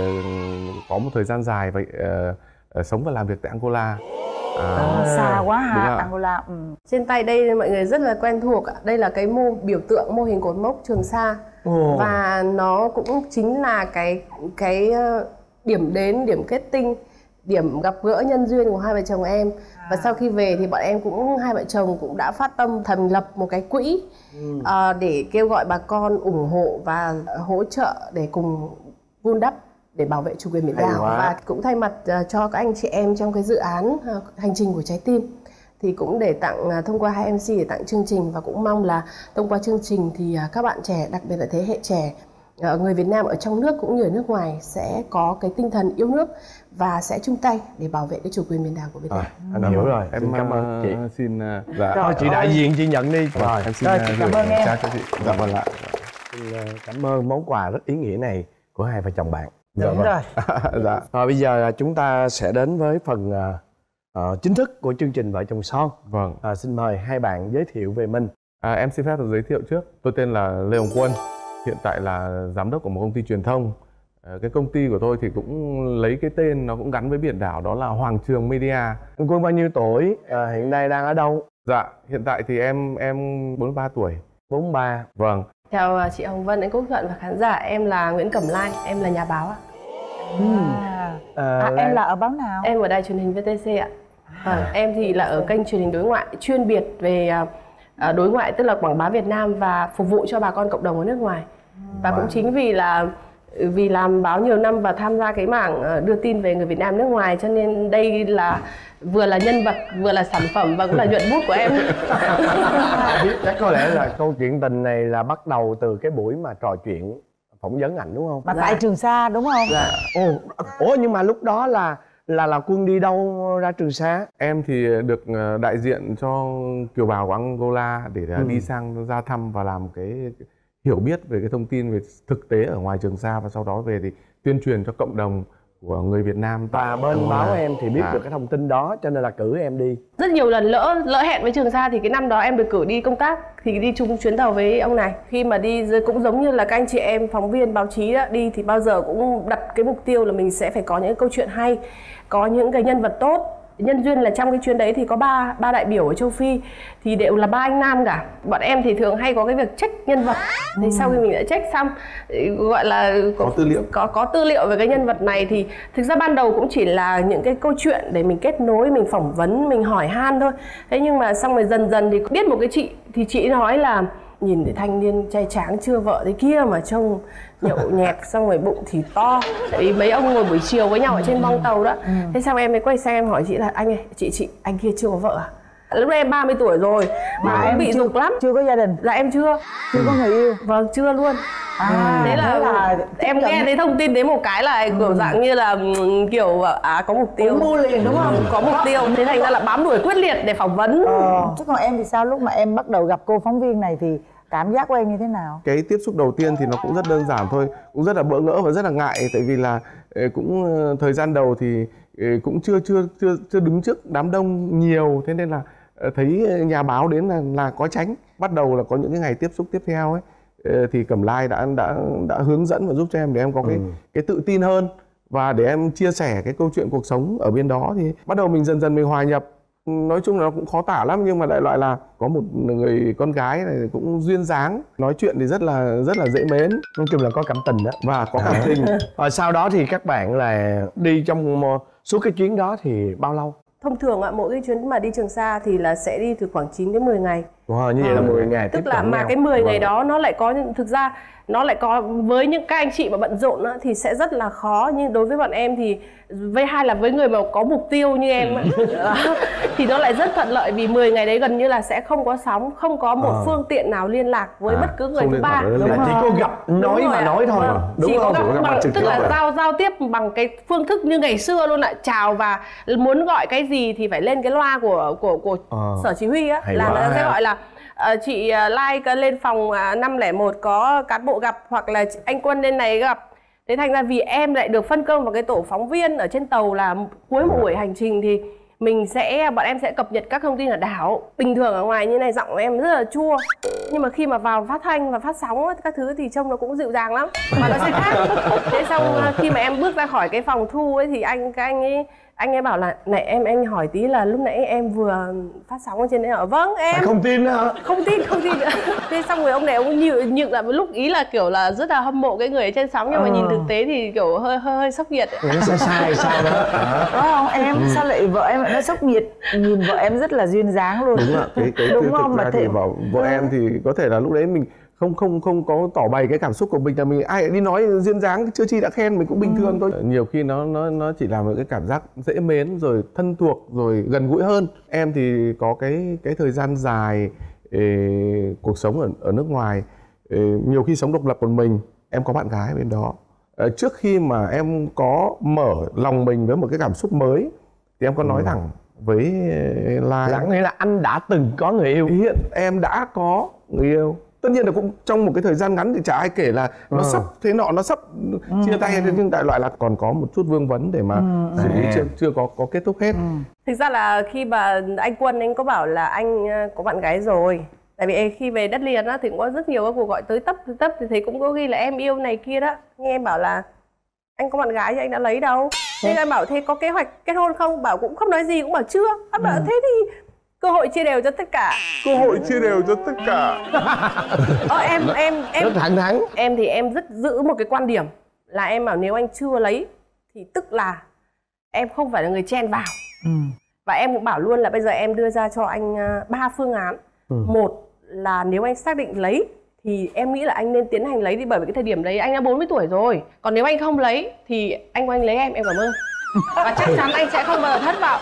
có một thời gian dài vậy uh, uh, sống và làm việc tại Angola. À, à, xa quá hả? Angola. Ừ. Trên tay đây mọi người rất là quen thuộc ạ. Đây là cái mô biểu tượng mô hình cột mốc Trường Sa. Ồ. Và nó cũng chính là cái cái điểm đến, điểm kết tinh, điểm gặp gỡ nhân duyên của hai vợ chồng em. Và sau khi về thì bọn em cũng hai vợ chồng cũng đã phát tâm thành lập một cái quỹ ừ. uh, để kêu gọi bà con ủng hộ và hỗ trợ để cùng vun đắp để bảo vệ chủ quyền biển đảo. Và cũng thay mặt uh, cho các anh chị em trong cái dự án uh, hành trình của trái tim thì cũng để tặng uh, thông qua hai em xê để tặng chương trình, và cũng mong là thông qua chương trình thì uh, các bạn trẻ, đặc biệt là thế hệ trẻ, uh, người Việt Nam ở trong nước cũng như ở nước ngoài sẽ có cái tinh thần yêu nước và sẽ chung tay để bảo vệ cái chủ quyền biển đảo của Việt Nam. À, anh hiểu rồi. Em cảm ơn chị. Xin dạ. Rồi, chị đại diện chị nhận đi. Rồi, em xin rồi, chị cảm ơn em. Chào chị. Dạ vâng ạ. Xin cảm ơn món quà rất ý nghĩa này của hai vợ chồng bạn. Đúng dạ, rồi. Dạ. Rồi bây giờ chúng ta sẽ đến với phần uh, chính thức của chương trình Vợ Chồng Son. Vâng. À, xin mời hai bạn giới thiệu về mình. À, em xin phép được giới thiệu trước. Tôi tên là Lê Hồng Quân, hiện tại là giám đốc của một công ty truyền thông. À, cái công ty của tôi thì cũng lấy cái tên nó cũng gắn với biển đảo, đó là Hoàng Trường Media. Anh Quân bao nhiêu tuổi? À, hiện nay đang ở đâu? Dạ, hiện tại thì em em bốn mươi ba tuổi. bốn mươi ba. Vâng. Chào chị Hồng Vân, anh Quốc Thuận và khán giả, em là Nguyễn Cẩm Lai, em là nhà báo ạ. Ừ. À, à, em là ở báo nào? Em ở đài truyền hình vê tê xê ạ. À, em thì là ở kênh truyền hình đối ngoại chuyên biệt về uh, đối ngoại, tức là quảng bá Việt Nam và phục vụ cho bà con cộng đồng ở nước ngoài. Và wow. cũng chính vì là vì làm báo nhiều năm và tham gia cái mảng đưa tin về người Việt Nam nước ngoài, cho nên đây là vừa là nhân vật, vừa là sản phẩm và cũng là nhuận bút của em. Chắc có lẽ là câu chuyện tình này là bắt đầu từ cái buổi mà trò chuyện phỏng vấn ảnh đúng không? Mà dạ. tại Trường Sa đúng không? Dạ. Ồ, ủa nhưng mà lúc đó là là là Quân đi đâu ra Trường Sa? Em thì được đại diện cho kiều bào của Angola để ừ. đi sang ra thăm và làm cái hiểu biết về cái thông tin về thực tế ở ngoài Trường Sa, và sau đó về thì tuyên truyền cho cộng đồng của người Việt Nam. Và bên báo em thì biết à. được cái thông tin đó cho nên là cử em đi. Rất nhiều lần lỡ lỡ hẹn với Trường Sa, thì cái năm đó em được cử đi công tác thì đi chung chuyến tàu với ông này. Khi mà đi cũng giống như là các anh chị em phóng viên báo chí đó, đi thì bao giờ cũng đặt cái mục tiêu là mình sẽ phải có những câu chuyện hay, có những cái nhân vật tốt. Nhân duyên là trong cái chuyến đấy thì có ba ba đại biểu ở châu Phi thì đều là ba anh nam cả. Bọn em thì thường hay có cái việc check nhân vật. Thì ừ. sau khi mình đã check xong, gọi là có, có tư liệu có có tư liệu về cái nhân vật này, thì thực ra ban đầu cũng chỉ là những cái câu chuyện để mình kết nối, mình phỏng vấn, mình hỏi han thôi. Thế nhưng mà xong rồi dần dần thì biết một cái chị, thì chị nói là nhìn thấy thanh niên trai tráng chưa vợ thế kia mà trông nhậu nhẹt, xong rồi bụng thì to. Tại vì mấy ông ngồi buổi chiều với nhau ở trên bong tàu đó. Ừ. Thế xong em mới quay sang em hỏi chị là anh ơi, chị chị anh kia chưa có vợ à? Lúc đấy em ba mươi tuổi rồi mà ừ. em bị dục lắm. Chưa có gia đình? Dạ em chưa. Chưa ừ. có người yêu? Vâng, chưa luôn. À, thế là, là em nghe thấy thông tin đến một cái là kiểu ừ. dạng như là kiểu à có mục tiêu. Mua liền đúng không? Ừ, có mục tiêu. Thế thành ra là bám đuổi quyết liệt để phỏng vấn. Ờ. Chứ còn em thì sao, lúc mà em bắt đầu gặp cô phóng viên này thì cảm giác của em như thế nào? Cái tiếp xúc đầu tiên thì nó cũng rất đơn giản thôi, cũng rất là bỡ ngỡ và rất là ngại, tại vì là cũng thời gian đầu thì cũng chưa chưa chưa chưa đứng trước đám đông nhiều, thế nên là thấy nhà báo đến là là có tránh. Bắt đầu là có những cái ngày tiếp xúc tiếp theo ấy thì Cẩm Lai đã đã đã hướng dẫn và giúp cho em để em có cái ừ. cái tự tin hơn và để em chia sẻ cái câu chuyện cuộc sống ở bên đó. Thì bắt đầu mình dần dần mình hòa nhập. Nói chung là nó cũng khó tả lắm, nhưng mà đại loại là có một người con gái này cũng duyên dáng, nói chuyện thì rất là rất là dễ mến, nói chung là có cảm tình đó và có cảm tình. Rồi sau đó thì các bạn là đi trong suốt cái chuyến đó thì bao lâu? Thông thường ạ, mỗi cái chuyến mà đi Trường Sa thì là sẽ đi từ khoảng chín đến mười ngày. Wow, như vậy là mười ngày. Tức là mà nhau. Cái mười ngày đó nó lại có những, thực ra nó lại có với những các anh chị mà bận rộn á, thì sẽ rất là khó, nhưng đối với bọn em thì với hai là với người mà có mục tiêu như em á, thì nó lại rất thuận lợi, vì mười ngày đấy gần như là sẽ không có sóng, không có một à. phương tiện nào liên lạc với à, bất cứ người thứ ba. Chỉ có gặp nói và nói thôi. Vâng. Đúng chỉ không? Có gặp bằng, tức là giao giao tiếp bằng cái phương thức như ngày xưa luôn ạ, chào và muốn gọi cái gì thì phải lên cái loa của của của à. sở chỉ huy á, hay là nó sẽ gọi là Uh, chị uh, like lên phòng uh, năm không một có cán bộ gặp, hoặc là anh Quân lên này gặp. Thế thành ra vì em lại được phân công vào cái tổ phóng viên ở trên tàu, là cuối một buổi hành trình thì mình sẽ bọn em sẽ cập nhật các thông tin ở đảo. Bình thường ở ngoài như này giọng của em rất là chua, nhưng mà khi mà vào phát thanh và phát sóng các thứ thì trông nó cũng dịu dàng lắm, mà nó sẽ khác. Thế xong khi mà em bước ra khỏi cái phòng thu ấy thì anh các anh ấy anh ấy bảo là này em anh hỏi tí là lúc nãy em vừa phát sóng ở trên đấy hả? Vâng em. Phải không tin nữa hả? Không tin, không tin nữa. Thế xong rồi ông này ông nhịn nhịn là lúc ý là kiểu là rất là hâm mộ cái người ở trên sóng, nhưng mà ừ. nhìn thực tế thì kiểu hơi hơi hơi sốc nhiệt. Nó sai sai sao đó. Đúng không em? Ừ. Sao lại vợ em lại nó sốc nhiệt? Nhìn vợ em rất là duyên dáng luôn. Đúng ạ. Cái, cái, đúng cái, không? Mà thì thể... bảo vợ em thì có thể là lúc đấy mình không không không có tỏ bày cái cảm xúc của mình, là mình ai đi nói duyên dáng chưa chi đã khen mình cũng bình thường thôi. Ừ. Nhiều khi nó nó nó chỉ làm một cái cảm giác dễ mến rồi thân thuộc rồi gần gũi hơn. Em thì có cái cái thời gian dài ê, cuộc sống ở ở nước ngoài, ê, nhiều khi sống độc lập một mình. Em có bạn gái bên đó. À, trước khi mà em có mở lòng mình với một cái cảm xúc mới thì em có nói ừ. thẳng với Lai, lặng nghĩa là anh đã từng có người yêu. Hiện em đã có người yêu. Tất nhiên là cũng trong một cái thời gian ngắn thì chả ai kể là nó ừ. sắp thế nọ, nó sắp ừ. chia tay, ừ. nhưng đại loại là còn có một chút vương vấn để mà ừ. xử lý, chưa, chưa có, có kết thúc hết. Ừ. Thực ra là khi mà anh Quân anh có bảo là anh có bạn gái rồi, tại vì khi về đất liền á thì cũng có rất nhiều các cuộc gọi tới tấp tới tấp, thì thấy cũng có ghi là em yêu này kia đó. Nhưng em bảo là anh có bạn gái thì anh đã lấy đâu. Thế em bảo thế có kế hoạch kết hôn không? Bảo cũng không nói gì, cũng bảo chưa. Anh bảo ừ. thế thì cơ hội chia đều cho tất cả. Cơ hội chia đều cho tất cả. ờ, em em em rất thẳng thắn. Em thì em rất giữ một cái quan điểm là em bảo nếu anh chưa lấy thì tức là em không phải là người chen vào. Ừ. Và em cũng bảo luôn là bây giờ em đưa ra cho anh ba phương án. Ừ. Một là nếu anh xác định lấy thì em nghĩ là anh nên tiến hành lấy đi, bởi vì cái thời điểm đấy anh đã bốn mươi tuổi rồi. Còn nếu anh không lấy thì anh của anh lấy em, em cảm ơn. Và chắc chắn anh sẽ không bao giờ thất vọng.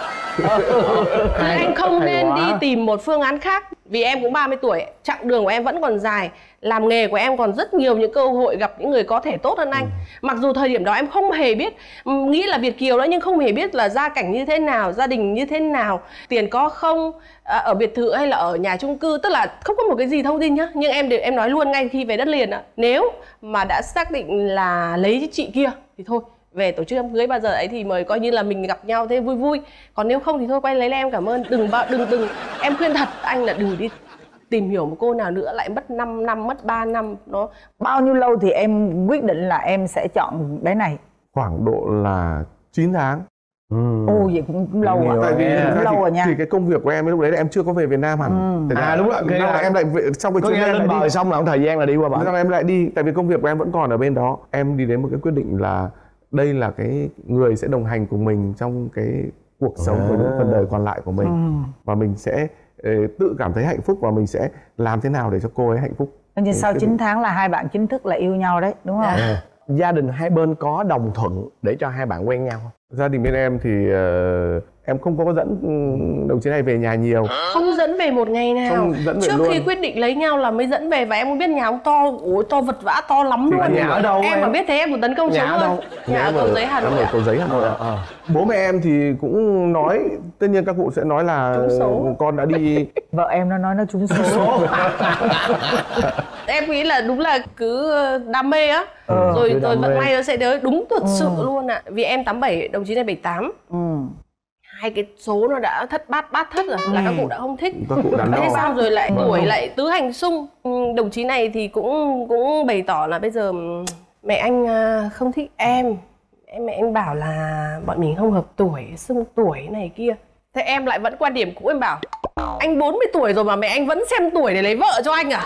Hay, anh không nên quá. Đi tìm một phương án khác. Vì em cũng ba mươi tuổi, chặng đường của em vẫn còn dài, làm nghề của em còn rất nhiều những cơ hội gặp những người có thể tốt hơn anh. ừ. Mặc dù thời điểm đó em không hề biết, nghĩ là Việt kiều đó, nhưng không hề biết là gia cảnh như thế nào, gia đình như thế nào, tiền có không, ở biệt thự hay là ở nhà chung cư. Tức là không có một cái gì thông tin nhá. Nhưng em đều em nói luôn ngay khi về đất liền ạ, nếu mà đã xác định là lấy chị kia thì thôi, về tổ chức đám cưới bao giờ ấy thì mời coi như là mình gặp nhau thế vui vui. Còn nếu không thì thôi quay lấy là em cảm ơn. Đừng bao đừng đừng em khuyên thật anh là đừng đi tìm hiểu một cô nào nữa lại mất năm năm, mất ba năm. Nó bao nhiêu lâu thì em quyết định là em sẽ chọn bé này? Khoảng độ là chín tháng. Ừ. Ồ vậy cũng lâu rồi. Tại vì cũng lâu thì, rồi nha. Thì cái công việc của em lúc đấy là em chưa có về Việt Nam hẳn. Ừ. À đúng rồi. Cái là em lại về, xong cái chuyến lên bờ xong là một thời gian là đi qua bển. Xong em lại đi, tại vì công việc của em vẫn còn ở bên đó. Em đi đến một cái quyết định là đây là cái người sẽ đồng hành cùng mình trong cái cuộc sống của những phần đời còn lại của mình. Ừ. Và mình sẽ uh, tự cảm thấy hạnh phúc, và mình sẽ làm thế nào để cho cô ấy hạnh phúc. Nhưng sau chín tháng là hai bạn chính thức là yêu nhau đấy, đúng không? À. Gia đình hai bên có đồng thuận để cho hai bạn quen nhau không? Gia đình bên em thì uh, em không có dẫn đồng chí này về nhà nhiều. Không dẫn về một ngày nào. Không dẫn về Trước luôn. khi quyết định lấy nhau là mới dẫn về. Và em không biết nhà ông to, ôi to vật vã to lắm luôn. Nhà ở đâu em? Em mà biết thế em cũng tấn công nhà sống luôn. Nhà ở Cầu Giấy Hà Nội. Em ở Cầu Giấy Hà Nội. À. À. Bố mẹ em thì cũng nói, tất nhiên các cụ sẽ nói là con đã đi. Vợ em nó nói nó trúng số. Em nghĩ là đúng là cứ đam mê á. Ừ, rồi rồi vận may nó sẽ đến đúng thật ừ. sự luôn ạ. À. Vì em tám bảy, đồng chí này bảy tám. Ừ. Hai cái số nó đã thất bát bát thất rồi, ừ. là các cụ đã không thích. Các cụ đắn đo. Thế sao rồi lại tuổi lại tứ hành xung. Đồng chí này thì cũng cũng bày tỏ là bây giờ mẹ anh không thích em, em mẹ em bảo là bọn mình không hợp tuổi, xưng tuổi này kia. Thế em lại vẫn quan điểm cũ, em bảo anh bốn mươi tuổi rồi mà mẹ anh vẫn xem tuổi để lấy vợ cho anh à?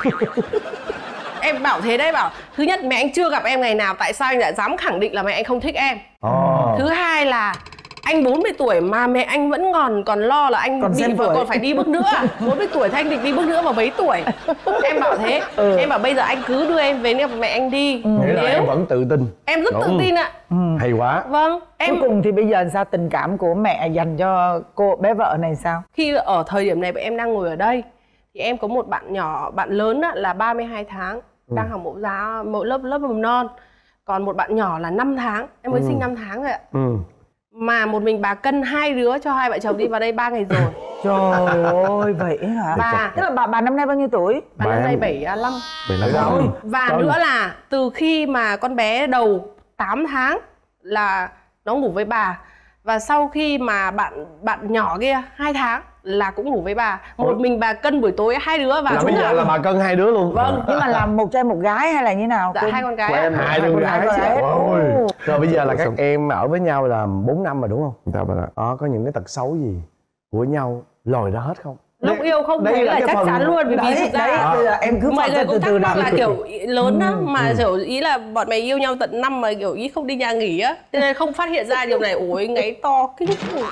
Em bảo thế đấy, bảo thứ nhất mẹ anh chưa gặp em ngày nào, tại sao anh lại dám khẳng định là mẹ anh không thích em? Oh. Thứ hai là anh bốn mươi tuổi mà mẹ anh vẫn còn còn lo là anh còn định vợ còn phải đi bước nữa. bốn mươi tuổi thì anh định đi bước nữa mà mấy tuổi? Em bảo thế. Ừ. Em bảo bây giờ anh cứ đưa em về mẹ anh đi. Ừ. Nghĩa là em vẫn tự tin. Em rất tự tin ạ. Ừ. Hay quá. Vâng. Em cuối cùng thì bây giờ sao, tình cảm của mẹ dành cho cô bé vợ này sao? Khi ở thời điểm này em đang ngồi ở đây thì em có một bạn nhỏ, bạn lớn là ba mươi hai tháng, ừ. đang học mẫu giáo, mẫu lớp lớp mầm non. Còn một bạn nhỏ là năm tháng, em mới ừ. sinh năm tháng rồi ạ. Ừ. Mà một mình bà cân hai đứa cho hai vợ chồng đi vào đây ba ngày rồi. Trời ơi, vậy hả? Bà, tức là bà bà năm nay bao nhiêu tuổi? Bà, bà năm nay bảy mươi lăm. bảy mươi lăm. Và Trời. nữa là từ khi mà con bé đầu tám tháng là nó ngủ với bà. Và sau khi mà bạn bạn nhỏ kia hai tháng là cũng ngủ với bà. Một Ủa? mình bà cân buổi tối hai đứa. Và là bây giờ là... là bà cân hai đứa luôn. Vâng. Nhưng mà làm một trai một gái hay là như nào? Dạ, hai con gái. Em hai đứa gái. Ôi. Rồi bây giờ là các em ở với nhau là bốn năm rồi đúng không? Dạ vâng ạ. Đó, có những cái tật xấu gì của nhau lòi ra hết không? Lúc yêu không thấy là, là chắc phần... chắn luôn. Vì ví dụ ra à. em cứ mọi người cũng thắc mắc là kiểu lớn á, ừ, mà ừ. kiểu ý là bọn mày yêu nhau tận năm mà kiểu ý không đi nhà nghỉ á, cho nên không phát hiện ra điều này. Ôi ngáy to kinh khủng.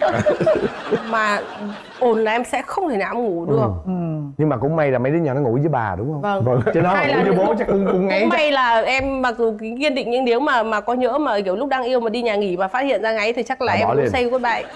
Mà ồn là em sẽ không thể nào ngủ được. Ừ. Ừ. Nhưng mà cũng may là mấy đứa nhỏ nó ngủ với bà đúng không? Vâng. Vâng. Chứ nó ngủ với bố chắc cũng cũng ngáy. Cũng may là em mặc dù kiên định nhưng nếu mà mà có nhỡ mà kiểu lúc đang yêu mà đi nhà nghỉ mà phát hiện ra ngáy thì chắc là à, em cũng say goodbye.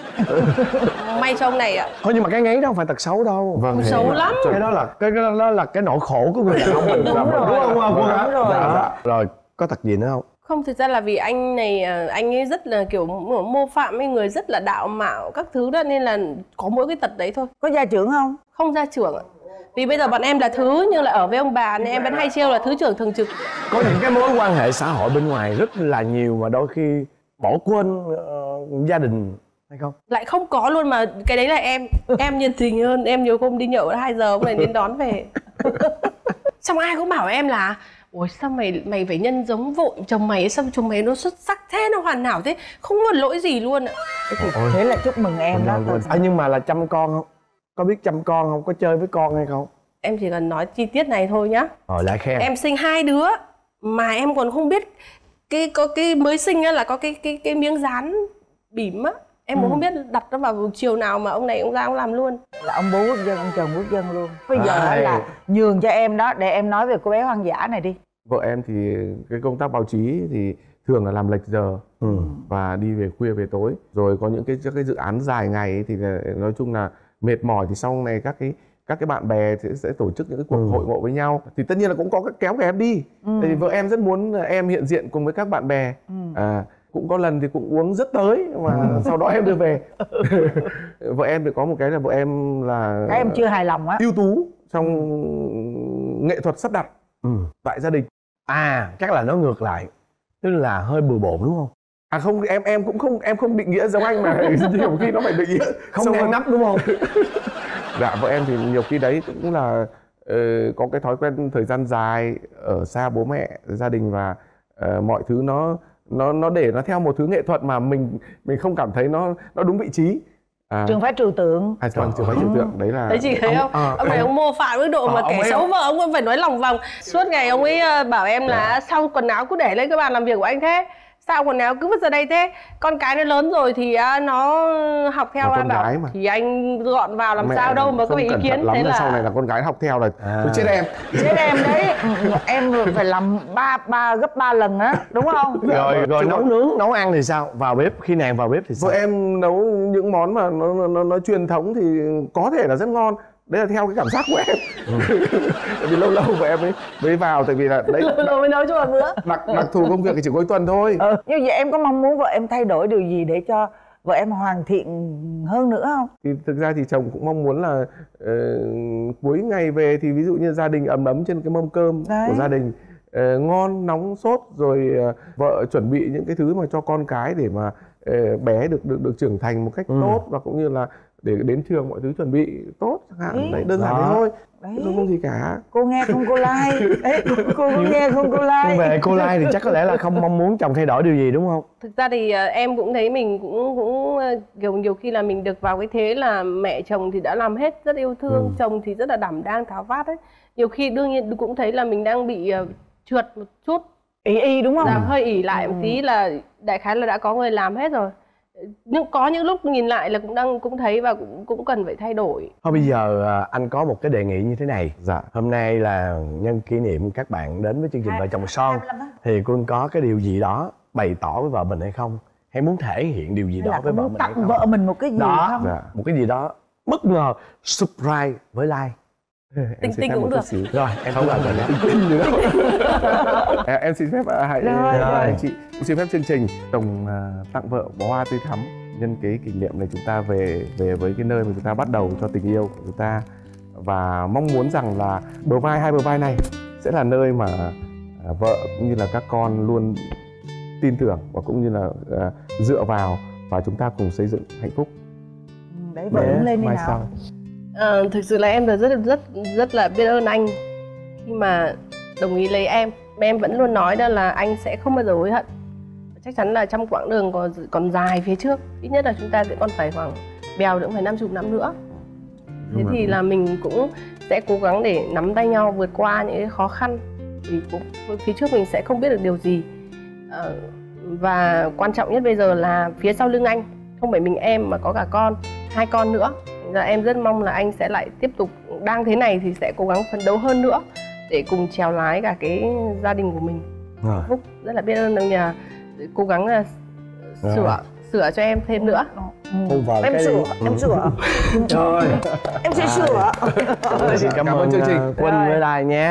May cho ông này ạ. Thôi nhưng mà cái ngáy đó không phải tật xấu đâu. Vâng. Xấu lắm. Cái đó là cái đó là, là cái nỗi khổ của người đàn ông mình. Đúng rồi. Đúng không? Đúng, đúng rồi. Dạ. Rồi có tật gì nữa không? Không, thực ra là vì anh này, anh ấy rất là kiểu mô phạm, mấy người rất là đạo mạo các thứ đó, nên là có mỗi cái tật đấy thôi. Có gia trưởng không? Không gia trưởng ạ. Vì bây giờ bọn em là thứ nhưng là ở với ông bà nên em vẫn hay trêu là thứ trưởng thường trực. Có những cái mối quan hệ xã hội bên ngoài rất là nhiều mà đôi khi bỏ quên uh, gia đình hay không? Lại không có luôn, mà cái đấy là em em nhiệt tình hơn. Em nhiều hôm đi nhậu hai giờ ông này đến đón về. Xong ai cũng bảo em là ôi sao mày mày phải nhân giống vội chồng mày, sao chồng mày nó xuất sắc thế, nó hoàn hảo thế, không một lỗi gì luôn ạ. Thì thế là chúc mừng em đó. À, nhưng mà là chăm con không? Có biết chăm con không? Có chơi với con hay không? Em chỉ cần nói chi tiết này thôi nhá. Rồi lại khen. Em sinh hai đứa mà em còn không biết cái có cái mới sinh á là có cái cái cái miếng dán bỉm á. Em cũng ừ. không biết đặt nó vào chiều nào mà ông này ông ra ông làm luôn. Là ông bố quốc dân, ông chồng quốc dân luôn. Bây giờ à, là nhường cho em đó, để em nói về cô bé hoang dã này đi. Vợ em thì cái công tác báo chí thì thường là làm lệch giờ ừ. và đi về khuya về tối. Rồi có những cái cái dự án dài ngày ấy, thì là, nói chung là mệt mỏi, thì sau này các cái các cái bạn bè sẽ, sẽ tổ chức những cái cuộc ừ. hội ngộ với nhau, thì tất nhiên là cũng có cái kéo em đi. Ừ. Thì vợ em rất muốn em hiện diện cùng với các bạn bè. Ừ. À, cũng có lần thì cũng uống rất tới mà ừ. sau đó em đưa về. Vợ em thì có một cái là vợ em là các em chưa hài lòng á, ưu tú trong nghệ thuật sắp đặt ừ. tại gia đình. À chắc là nó ngược lại, tức là hơi bừa bộn đúng không? À không, em em cũng không em không định nghĩa giống anh mà nhiều khi nó phải định nghĩa không ngăn nắp đúng không? Dạ vợ em thì nhiều khi đấy cũng là uh, có cái thói quen thời gian dài ở xa bố mẹ gia đình, và uh, mọi thứ nó nó nó để nó theo một thứ nghệ thuật mà mình mình không cảm thấy nó nó đúng vị trí. À, trường phái trừu tượng. À, trường, trường phái trừu tượng đấy là. Đấy chị thấy không? À, ông này ông mô phạm với độ à, mà kẻ xấu vợ ông cũng phải nói lòng vòng. Suốt ngày ông ấy bảo em là yeah. sao quần áo cứ để lên cái bàn làm việc của anh thế? Sao quần áo cứ vứt ra đây thế? Con cái nó lớn rồi thì nó học theo anh bảo mà. Thì anh gọn vào làm mẹ sao đâu mà có phải ý kiến lắm thế là sau này là con gái học theo là à. Tôi chết em. Chết em đấy. Em phải làm ba ba gấp ba lần á, đúng không? Rồi rồi nấu nướng, nấu ăn thì sao? Vào bếp khi nàng vào bếp thì sao? Vợ em nấu những món mà nó nó nó truyền thống thì có thể là rất ngon. Đấy là theo cái cảm giác của em. Ừ. Tại vì lâu lâu vợ em ấy mới vào, tại vì là đấy lâu mới nấu cho một bữa. Đặc đặc thù công việc thì chỉ cuối tuần thôi. Ừ. Như vậy em có mong muốn vợ em thay đổi điều gì để cho vợ em hoàn thiện hơn nữa không? Thì thực ra thì chồng cũng mong muốn là uh, cuối ngày về thì ví dụ như gia đình ấm ấm trên cái mâm cơm đấy. Của gia đình uh, ngon nóng sốt, rồi uh, vợ chuẩn bị những cái thứ mà cho con cái để mà uh, bé được được được trưởng thành một cách ừ. tốt, và cũng như là để đến trường mọi thứ chuẩn bị tốt chẳng hạn. Đấy, đơn giản thế thôi. Đấy. Không có gì cả. Cô nghe không cô like. Đấy, cô, cô có nghe không cô like. Nhưng về cô like thì chắc có lẽ là không mong muốn chồng thay đổi điều gì đúng không? Thực ra thì uh, em cũng thấy mình cũng cũng uh, kiểu nhiều khi là mình được vào cái thế là mẹ chồng thì đã làm hết, rất yêu thương, ừ. chồng thì rất là đảm đang tháo vát ấy. Nhiều khi đương nhiên cũng thấy là mình đang bị uh, trượt một chút. Ý y đúng không? Dạ, hơi ỉ lại ừ. một tí là đại khái là đã có người làm hết rồi. Nhưng có những lúc nhìn lại là cũng đang cũng thấy và cũng cũng cần phải thay đổi. Thôi bây giờ anh có một cái đề nghị như thế này. Dạ. Hôm nay là nhân kỷ niệm các bạn đến với chương trình Vợ Chồng Son, thì Quân có cái điều gì đó bày tỏ với vợ mình hay không? Hay muốn thể hiện điều gì đó với vợ mình hay không? Tặng vợ mình một cái gì đó, không? Dạ. Một cái gì đó bất ngờ, surprise với like. Tinh tinh cũng được. Rồi, em không làm rồi tinh tinh nữa. em, em xin phép hai anh chị xin phép chương trình tổng uh, tặng vợ bó hoa tươi thắm nhân cái kỷ niệm này, chúng ta về về với cái nơi mà chúng ta bắt đầu cho tình yêu của chúng ta, và mong muốn rằng là bờ vai hai bờ vai này sẽ là nơi mà uh, vợ cũng như là các con luôn tin tưởng và cũng như là uh, dựa vào, và chúng ta cùng xây dựng hạnh phúc. Đấy, vợ đứng lên đi nào. Sau. À, thực sự là em rất rất rất là biết ơn anh khi mà đồng ý lấy em. Mà em vẫn luôn nói đó là anh sẽ không bao giờ hối hận. Chắc chắn là trong quãng đường còn còn dài phía trước, ít nhất là chúng ta sẽ còn phải khoảng bèo nữa phải năm chục năm nữa. Thế thì là mình cũng sẽ cố gắng để nắm tay nhau vượt qua những cái khó khăn. Vì cũng phía trước mình sẽ không biết được điều gì. À, và quan trọng nhất bây giờ là phía sau lưng anh không phải mình em mà có cả con, hai con nữa. Giờ em rất mong là anh sẽ lại tiếp tục đang thế này thì sẽ cố gắng phấn đấu hơn nữa để cùng chèo lái cả cái gia đình của mình. Rồi. Phúc rất là biết ơn ông nhà, cố gắng là sửa rồi. sửa cho em thêm nữa. Hôn vợ Em cái sửa, đi. em sửa. Rồi. Em sẽ sửa. Xin cảm, cảm ơn chương trình Quân với Lai nhé.